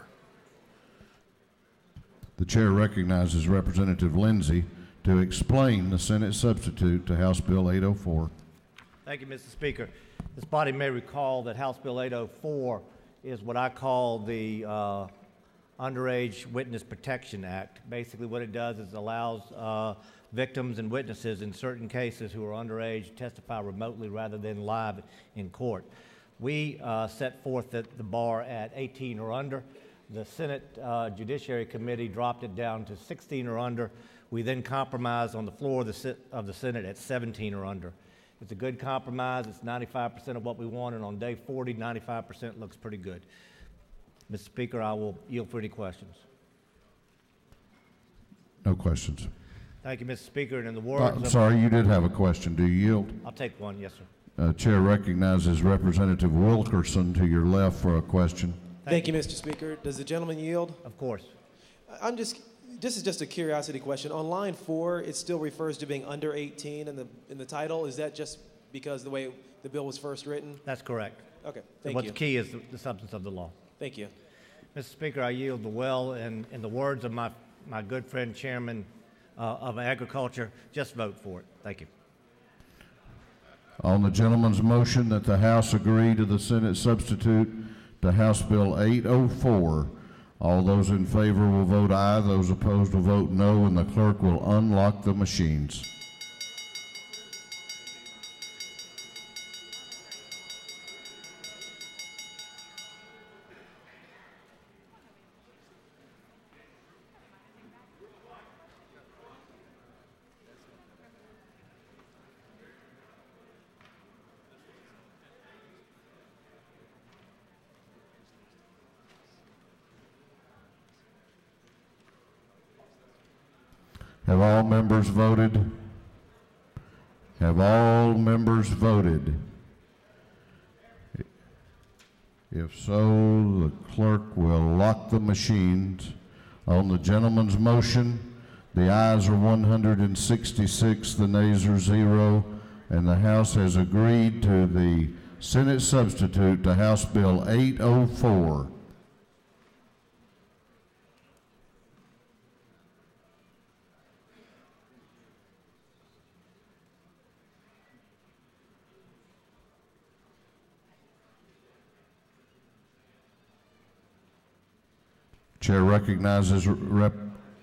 The chair recognizes Representative Lindsay to explain the Senate substitute to House Bill eight oh four. Thank you, Mister Speaker. This body may recall that House Bill eight oh four is what I call the uh, Underage Witness Protection Act. Basically what it does is allows uh, victims and witnesses in certain cases who are underage to testify remotely rather than live in court. We uh, set forth that the bar at eighteen or under. The Senate uh, Judiciary Committee dropped it down to sixteen or under. We then compromised on the floor of the, of the Senate at seventeen or under. It's a good compromise. It's ninety-five percent of what we want, and on day forty, ninety-five percent looks pretty good. Mister Speaker, I will yield for any questions. No questions. Thank you, Mister Speaker. And in the words Uh, I'm of sorry, you did have a question. Do you yield? I'll take one, yes, sir. Uh, Chair recognizes Representative Wilkerson to your left for a question. Thank, Thank you, Mister Speaker. Does the gentleman yield? Of course. I'm just, this is just a curiosity question. On line four, it still refers to being under eighteen in the in the title. Is that just because the way the bill was first written? That's correct. Okay, So thank what's you. key is the, the substance of the law. Thank you. Mister Speaker, I yield the well, and in the words of my, my good friend, Chairman uh, of Agriculture, just vote for it. Thank you. On the gentleman's motion that the House agree to the Senate substitute to House Bill eight oh four, all those in favor will vote aye, those opposed will vote no, and the clerk will unlock the machines. Have all members voted? Have all members voted? If so, the clerk will lock the machines. On the gentleman's motion, the ayes are one hundred sixty-six, the nays are zero, and the House has agreed to the Senate substitute to House Bill eight oh four. Chair recognizes Rep.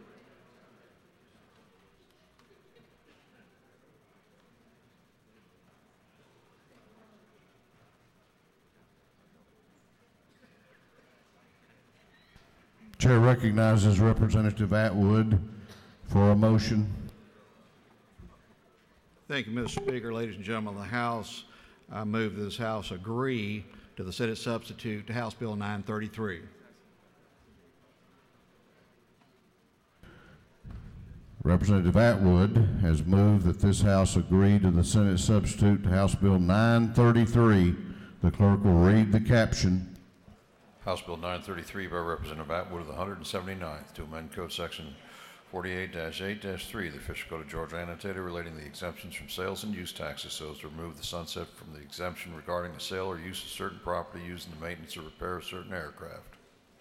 Chair recognizes Representative Atwood for a motion. Thank you, Mister Speaker. Ladies and gentlemen of the House, I move that this House agree to the Senate substitute to House Bill nine thirty-three. Representative Atwood has moved that this House agree to the Senate substitute to House Bill nine thirty-three. The clerk will read the caption. House Bill nine thirty-three by Representative Atwood of the one hundred seventy-ninth to amend Code Section forty-eight dash eight dash three, the official code of Georgia annotated relating to the exemptions from sales and use taxes so as to remove the sunset from the exemption regarding the sale or use of certain property used in the maintenance or repair of certain aircraft.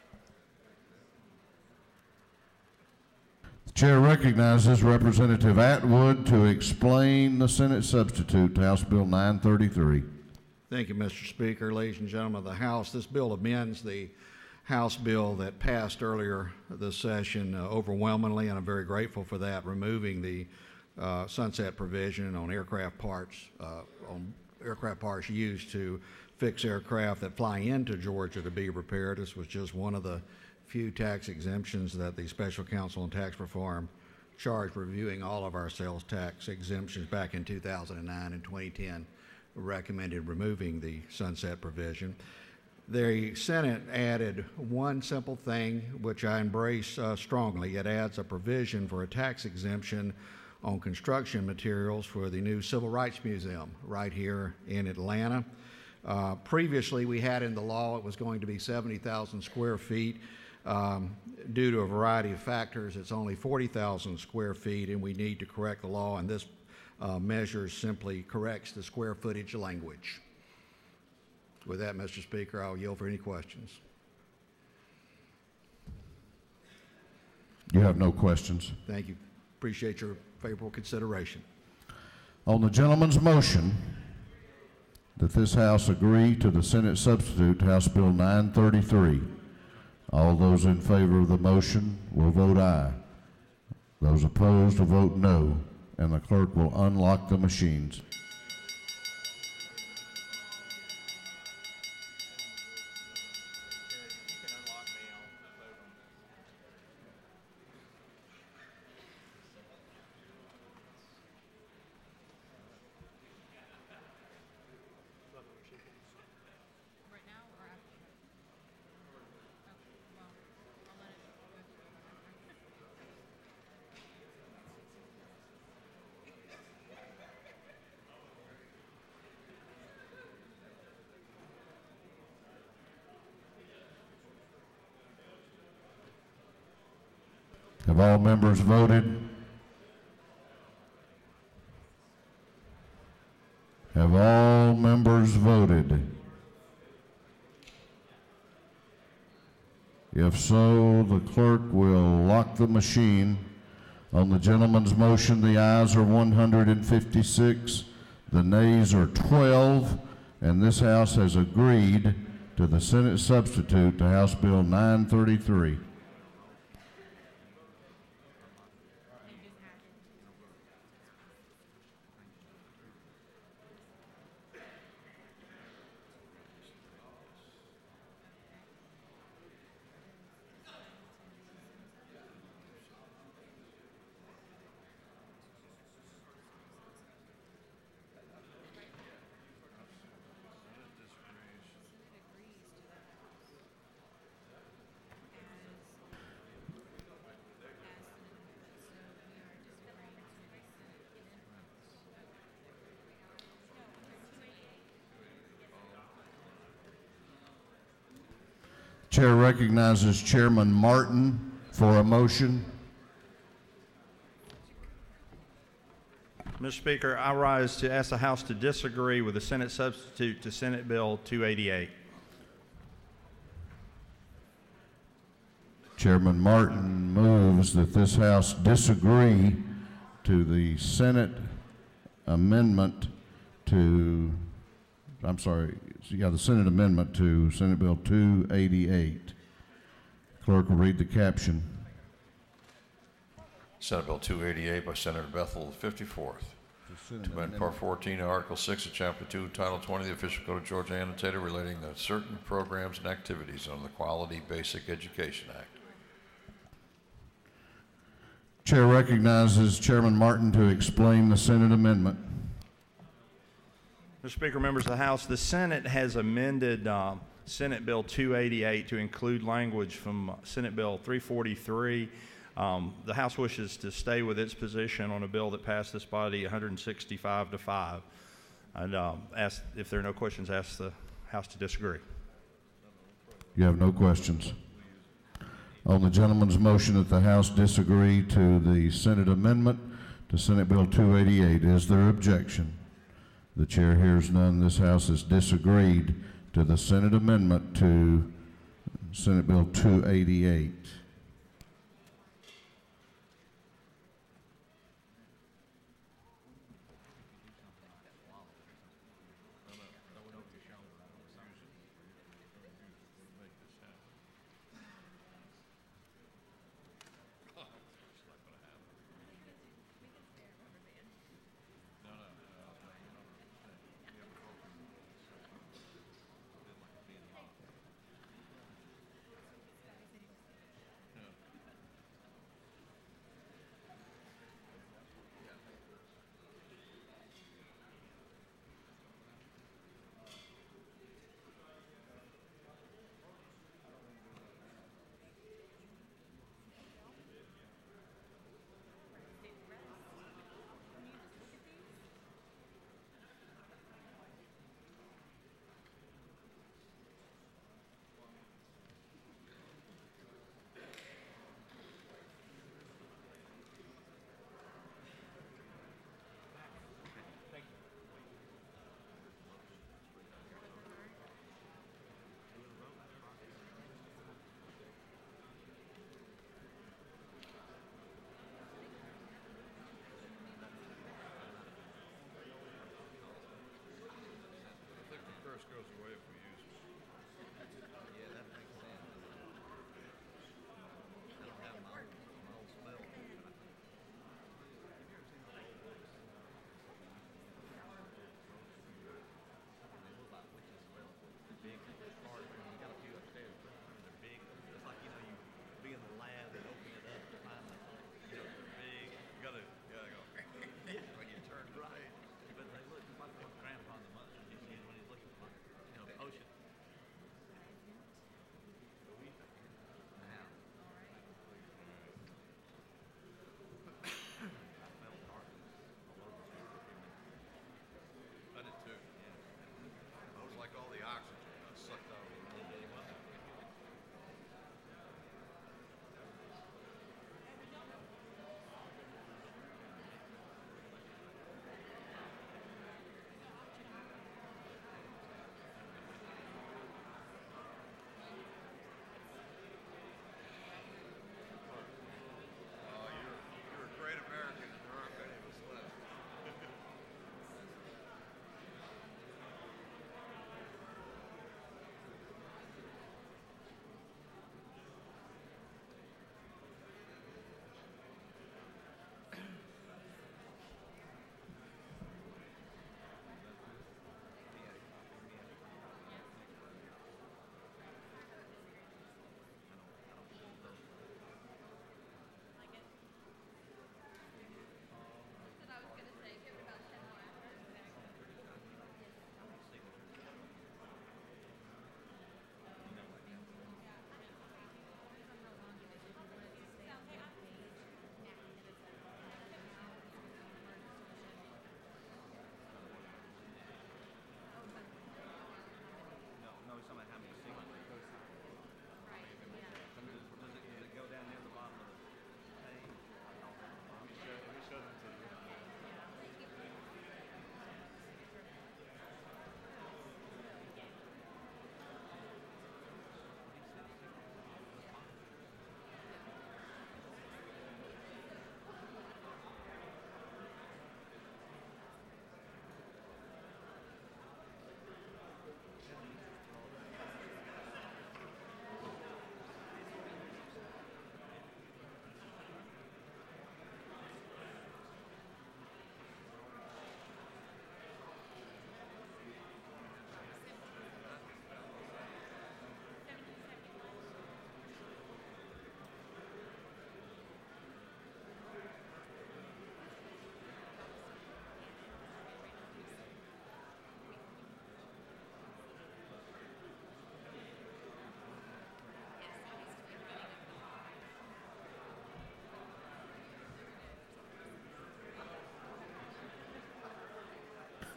The chair recognizes Representative Atwood to explain the Senate substitute to House Bill nine thirty-three. Thank you, Mister Speaker. Ladies and gentlemen of the House, this bill amends the House bill that passed earlier this session uh, overwhelmingly, and I'm very grateful for that, removing the uh, sunset provision on aircraft parts, uh, on aircraft parts used to fix aircraft that fly into Georgia to be repaired. This was just one of the few tax exemptions that the Special Counsel on Tax Reform charged reviewing all of our sales tax exemptions back in two thousand nine and twenty ten, recommended removing the sunset provision. The Senate added one simple thing, which I embrace uh, strongly. It adds a provision for a tax exemption on construction materials for the new Civil Rights Museum right here in Atlanta. Uh, previously, we had in the law it was going to be seventy thousand square feet. Um, due to a variety of factors, it's only forty thousand square feet, and we need to correct the law, and this uh, measure simply corrects the square footage language. With that, Mister Speaker, I'll yield for any questions. You have no questions. Thank you. Appreciate your favorable consideration. On the gentleman's motion that this House agree to the Senate substitute to House Bill nine thirty-three, all those in favor of the motion will vote aye. Those opposed will vote no, and the clerk will unlock the machines. Have all members voted? Have all voted? If so, the clerk will lock the machine. On the gentleman's motion, the ayes are one hundred fifty-six, the nays are twelve, and this House has agreed to the Senate substitute to House Bill nine thirty-three. Chair recognizes Chairman Martin for a motion. Mister Speaker, I rise to ask the House to disagree with the Senate substitute to Senate Bill two eighty-eight. Chairman Martin moves that this House disagree to the Senate amendment to, I'm sorry, yeah, the Senate amendment to Senate Bill two eighty-eight. Clerk will read the caption. Senate Bill two eighty-eight by Senator Bethel, the fifty-fourth. To amend Part fourteen, Article six of Chapter two, Title twenty of the Official Code of Georgia Annotated relating to certain programs and activities under the Quality Basic Education Act. Chair recognizes Chairman Martin to explain the Senate amendment. Mister Speaker, members of the House, the Senate has amended uh, Senate Bill two eighty-eight to include language from Senate Bill three forty-three. Um, the House wishes to stay with its position on a bill that passed this body one hundred sixty-five to five. And um, ask, if there are no questions, ask the House to disagree. You have no questions. On the gentleman's motion that the House disagree to the Senate amendment to Senate Bill two eighty-eight, is there objection? The chair hears none. This House has disagreed to the Senate amendment to Senate Bill two eighty-eight. Ocean.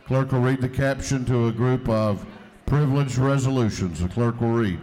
Clerk will read the caption to a group of privileged resolutions. The clerk will read.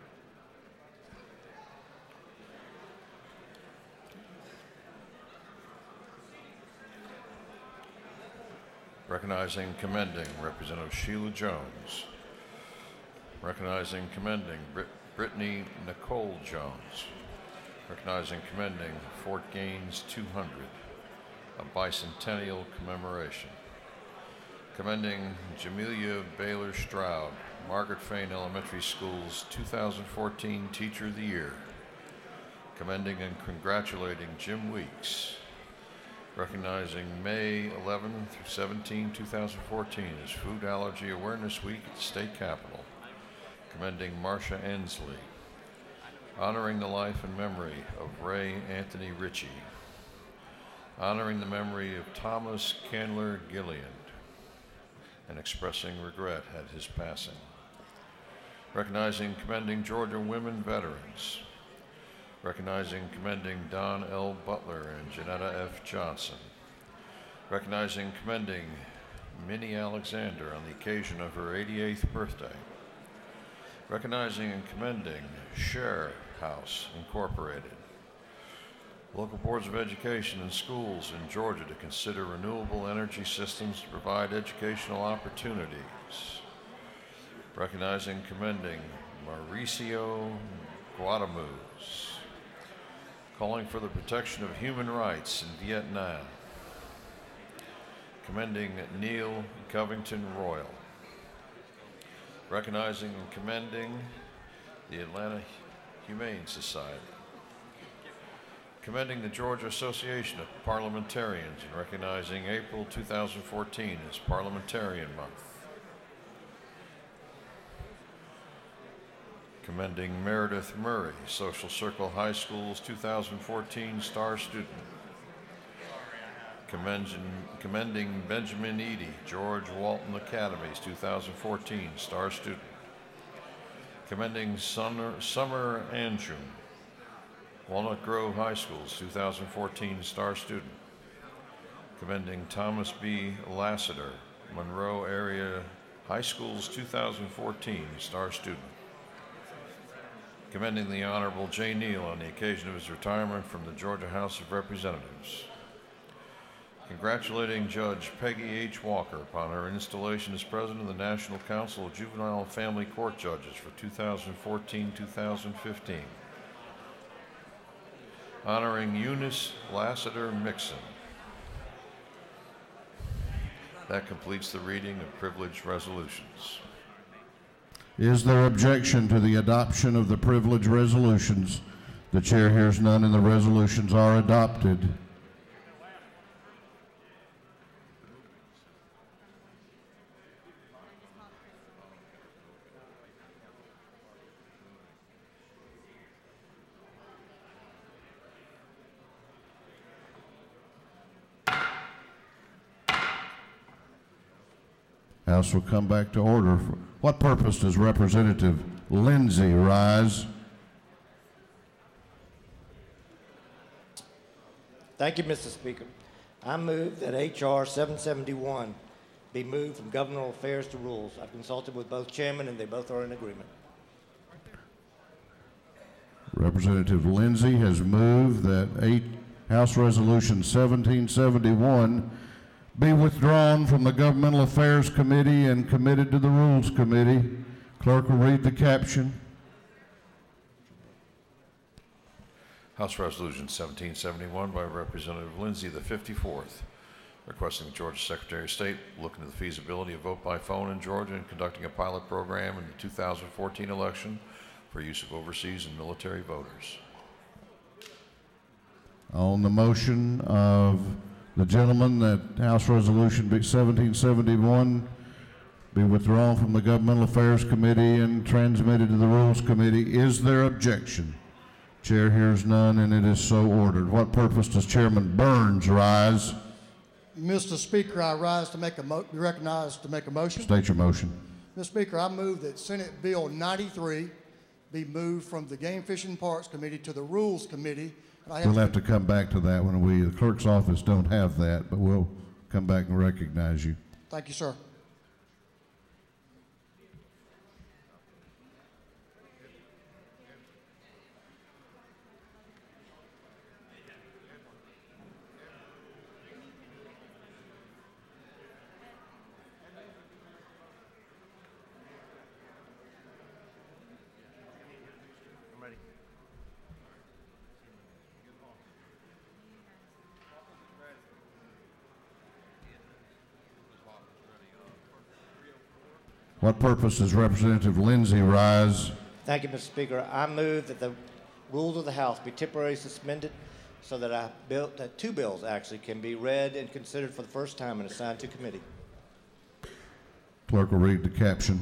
Recognizing and commending Representative Sheila Jones. Recognizing and commending Brit- Brittany Nicole Jones. Recognizing and commending Fort Gaines two hundred, a bicentennial commemoration. Commending Jamelia Baylor Stroud, Margaret Fane Elementary School's two thousand fourteen Teacher of the Year. Commending and congratulating Jim Weeks. Recognizing May eleventh through seventeenth, two thousand fourteen as Food Allergy Awareness Week at the State Capitol. Commending Marcia Ensley. Honoring the life and memory of Ray Anthony Ritchie. Honoring the memory of Thomas Candler Gilliand and expressing regret at his passing. Recognizing and commending Georgia women veterans. Recognizing and commending Don L. Butler and Janetta F. Johnson. Recognizing and commending Minnie Alexander on the occasion of her eighty-eighth birthday. Recognizing and commending Share House Incorporated. Local boards of education and schools in Georgia to consider renewable energy systems to provide educational opportunities. Recognizing and commending Mauricio Guadamuz. Calling for the protection of human rights in Vietnam. Commending Neil Covington Royal. Recognizing and commending the Atlanta Humane Society. Commending the Georgia Association of Parliamentarians and recognizing April two thousand fourteen as Parliamentarian Month. Commending Meredith Murray, Social Circle High School's two thousand fourteen Star Student. Commending, commending Benjamin Eady, George Walton Academy's two thousand fourteen Star Student. Commending Summer, Summer Anjum, Walnut Grove High School's two thousand fourteen Star Student. Commending Thomas B. Lassiter, Monroe Area High School's two thousand fourteen Star Student. Commending the Honorable Jay Neal on the occasion of his retirement from the Georgia House of Representatives. Congratulating Judge Peggy H. Walker upon her installation as President of the National Council of Juvenile and Family Court Judges for two thousand fourteen to two thousand fifteen. Honoring Eunice Lassiter Mixon. That completes the reading of privileged resolutions. Is there objection to the adoption of the privilege resolutions? The chair hears none and the resolutions are adopted. House will come back to order. For what purpose does Representative Lindsay rise? Thank you, Mister Speaker. I move that H R seven seventy-one be moved from governmental affairs to rules. I've consulted with both chairmen and they both are in agreement. Representative Lindsay has moved that eight House Resolution seventeen seventy-one be withdrawn from the Governmental Affairs Committee and committed to the Rules Committee. Clerk will read the caption. House Resolution seventeen seventy-one by Representative Lindsay, the fifty-fourth, requesting the Georgia Secretary of State look into the feasibility of vote by phone in Georgia and conducting a pilot program in the two thousand fourteen election for use of overseas and military voters. On the motion of the gentleman that House Resolution seventeen seventy-one be withdrawn from the Governmental Affairs Committee and transmitted to the Rules Committee, is there objection? Chair hears none and it is so ordered. What purpose does Chairman Burns rise? Mister Speaker, I rise to make a mo- be recognized to make a motion. State your motion. Mister Speaker, I move that Senate Bill ninety-three be moved from the Game Fish and Parks Committee to the Rules Committee. And I have We'll have to come back to that when we, the clerk's office don't have that, but we'll come back and recognize you. Thank you, sir. What purpose does Representative Lindsay rise? Thank you, Mister Speaker. I move that the rules of the House be temporarily suspended so that, I bill, that two bills actually can be read and considered for the first time and assigned to committee. Clerk will read the caption.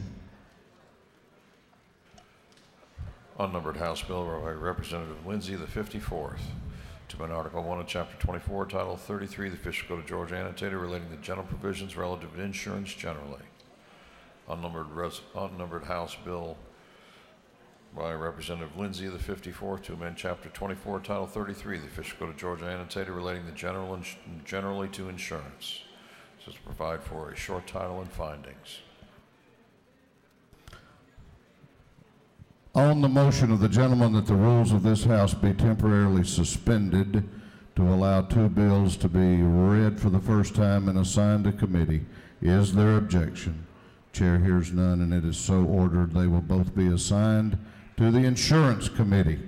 Unnumbered House Bill by Representative Lindsay, the fifty-fourth. To amend Article one of Chapter twenty-four, Title thirty-three, the Official Code of Georgia Annotated relating to general provisions relative to insurance generally. Unnumbered, res unnumbered House Bill by Representative Lindsay, the fifty-fourth, to amend Chapter twenty-four, Title thirty-three, the Official Code of Georgia Annotated relating to general generally to insurance. This is to provide for a short title and findings. On the motion of the gentleman that the rules of this House be temporarily suspended to allow two bills to be read for the first time and assigned to committee, is there objection? Chair hears none, and it is so ordered. They will both be assigned to the Insurance Committee.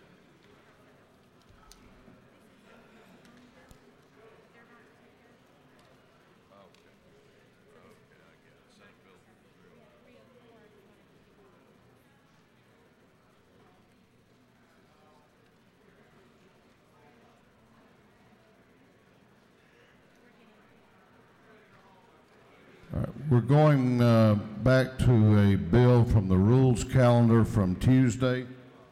All right, we're going uh, back to a bill from the rules calendar from Tuesday.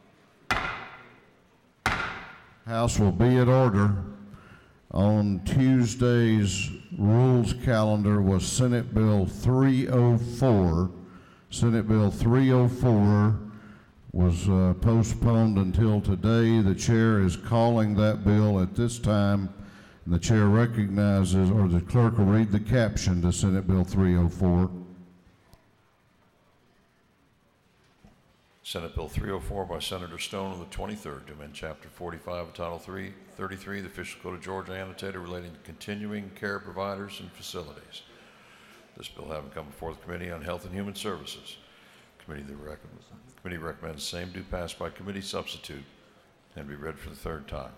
House will be in order. On Tuesday's rules calendar was Senate Bill three oh four. Senate Bill three oh four was uh, postponed until today. The chair is calling that bill at this time. And the chair recognizes, or the clerk will read the caption to Senate Bill three oh four. Senate Bill three oh four by Senator Stone on the twenty-third to amend Chapter forty-five of Title thirty-three, the Official Code of Georgia Annotated relating to continuing care providers and facilities. This bill having come before the Committee on Health and Human Services. Committee, the recommend, the committee recommends the same do pass by committee substitute and be read for the third time.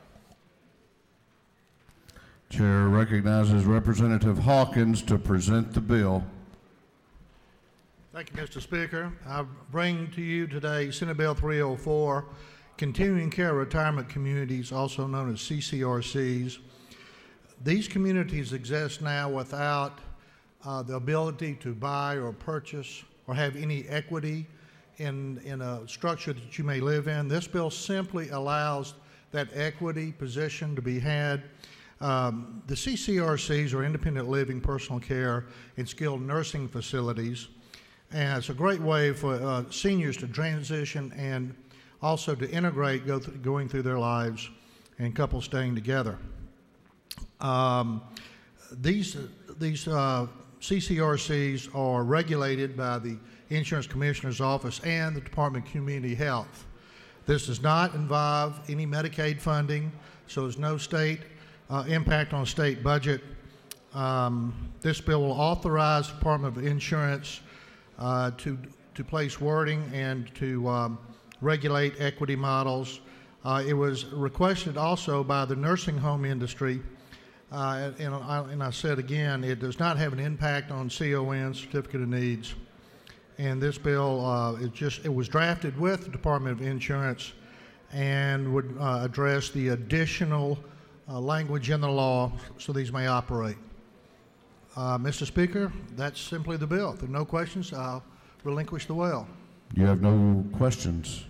Chair recognizes Representative Hawkins to present the bill. Thank you, Mister Speaker. I bring to you today Senate Bill three oh four, Continuing Care Retirement Communities, also known as C C R Cs. These communities exist now without uh, the ability to buy or purchase or have any equity in, in a structure that you may live in. This bill simply allows that equity position to be had. Um, the C C R Cs are independent living, personal care, and skilled nursing facilities, and it's a great way for uh, seniors to transition and also to integrate go th going through their lives and couples staying together. Um, these these uh, C C R Cs are regulated by the Insurance Commissioner's Office and the Department of Community Health. This does not involve any Medicaid funding, so there's no state Uh, impact on state budget. Um, this bill will authorize the Department of Insurance uh, to, to place wording and to um, regulate equity models. Uh, it was requested also by the nursing home industry, uh, and, I, and I said again, it does not have an impact on C O N, Certificate of Needs. And this bill, uh, it just it was drafted with the Department of Insurance and would uh, address the additional Uh, language in the law so these may operate. Uh, Mister Speaker, that's simply the bill. If there are no questions, I'll relinquish the well. You have no questions.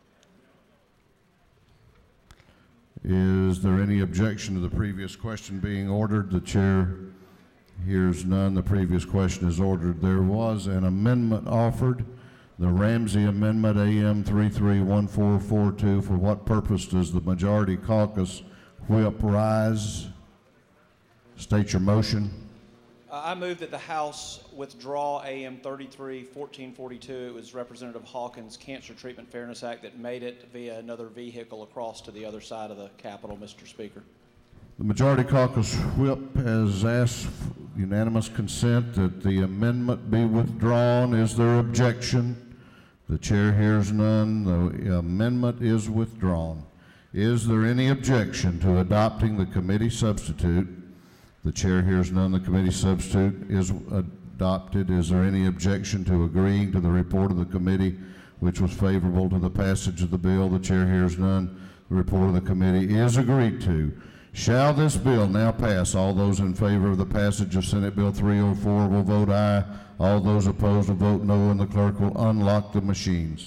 Is there any objection to the previous question being ordered? The chair hears none. The previous question is ordered. There was an amendment offered, the Ramsey Amendment A M three three one four four two. For what purpose does the majority caucus whip rise? State your motion. Uh, I move that the House withdraw A M thirty-three fourteen forty-two. It was Representative Hawkins' Cancer Treatment Fairness Act that made it via another vehicle across to the other side of the Capitol, Mister Speaker. The majority caucus whip has asked unanimous consent that the amendment be withdrawn. Is there objection? The chair hears none. The amendment is withdrawn. Is there any objection to adopting the committee substitute? The chair hears none. The committee substitute is adopted. Is there any objection to agreeing to the report of the committee, which was favorable to the passage of the bill? The chair hears none. The report of the committee is agreed to. Shall this bill now pass? All those in favor of the passage of Senate Bill three oh four will vote aye. All those opposed will vote no, and the clerk will unlock the machines.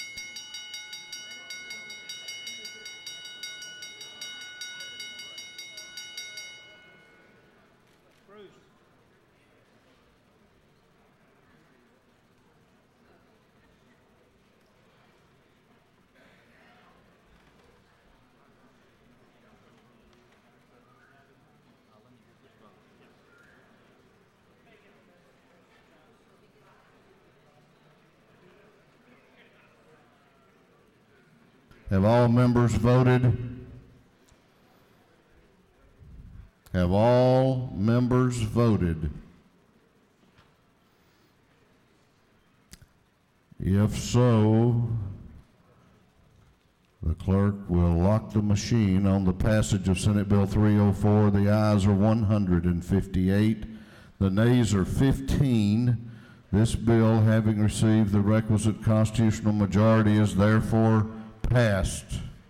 Have all members voted? Have all members voted? If so, the clerk will lock the machine on the passage of Senate Bill three oh four. The ayes are one hundred fifty-eight. The nays are fifteen. This bill, having received the requisite constitutional majority, is therefore passed.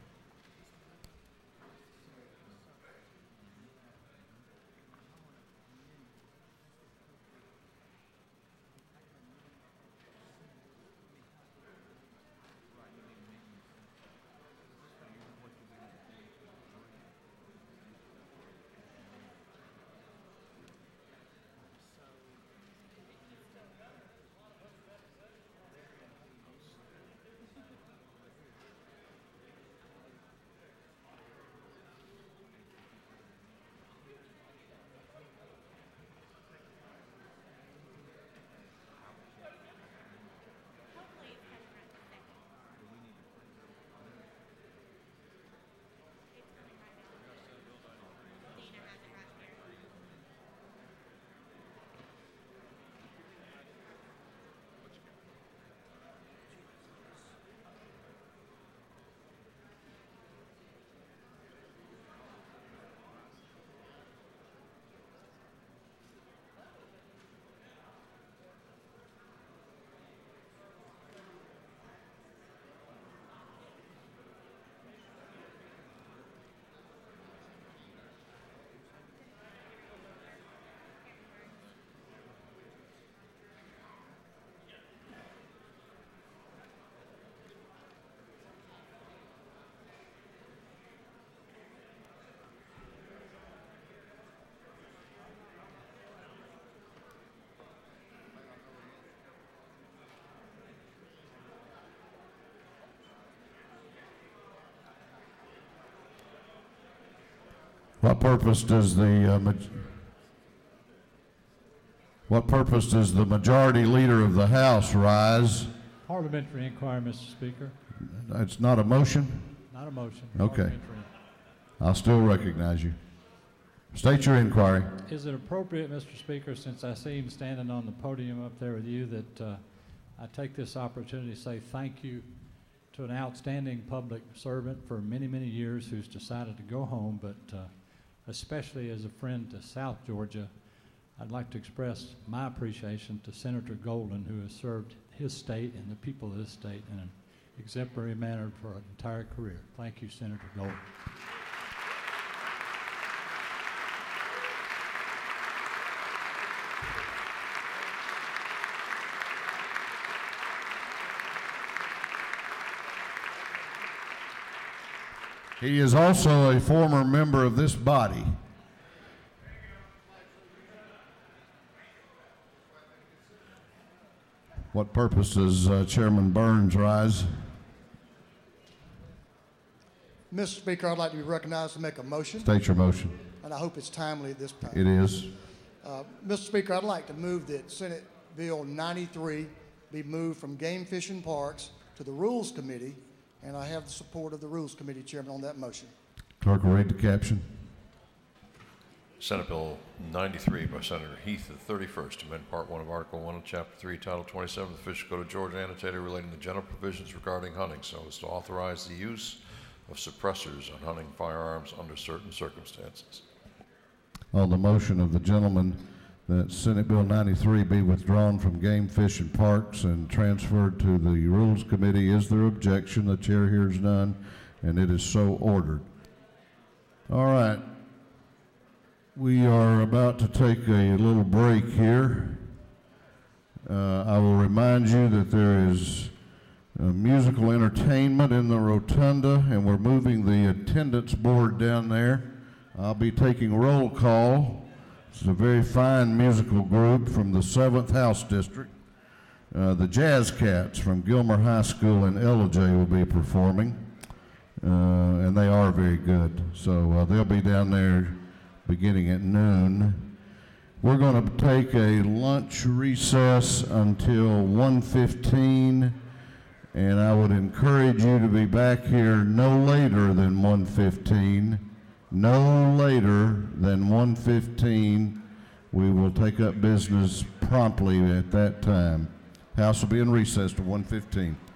What purpose does the uh, maj- what purpose does the majority leader of the House rise? Parliamentary inquiry, Mister Speaker. It's not a motion? Not a motion. Okay. I'll still recognize you. State your inquiry. Is it appropriate, Mister Speaker, since I see him standing on the podium up there with you, that uh, I take this opportunity to say thank you to an outstanding public servant for many, many years who's decided to go home, but uh, especially as a friend to South Georgia, I'd like to express my appreciation to Senator Golden, who has served his state and the people of this state in an exemplary manner for an entire career. Thank you, Senator Golden. He is also a former member of this body. What purpose does uh, Chairman Burns rise? Mister Speaker, I'd like to be recognized to make a motion. State your motion. And I hope it's timely at this time. It is. Uh, Mister Speaker, I'd like to move that Senate Bill ninety-three be moved from Game Fish and Parks to the Rules Committee, and I have the support of the Rules Committee Chairman on that motion. Clerk will read the caption. Senate Bill ninety-three by Senator Heath, the thirty-first, amend Part one of Article one of Chapter three, Title twenty-seven of the Official Code of Georgia, annotated relating to general provisions regarding hunting, so as to authorize the use of suppressors on hunting firearms under certain circumstances. On the motion of the gentleman that Senate Bill ninety-three be withdrawn from Game, Fish, and Parks and transferred to the Rules Committee, is there objection? The chair hears none, and it is so ordered. All right. We are about to take a little break here. Uh, I will remind you that there is uh, musical entertainment in the rotunda, and we're moving the attendance board down there. I'll be taking roll call. It's a very fine musical group from the seventh House District. Uh, the Jazz Cats from Gilmer High School in Ellijay will be performing, uh, and they are very good. So uh, they'll be down there beginning at noon. We're going to take a lunch recess until one fifteen, and I would encourage you to be back here no later than one fifteen. No later than one fifteen. We will take up business promptly at that time. House will be in recess to one fifteen.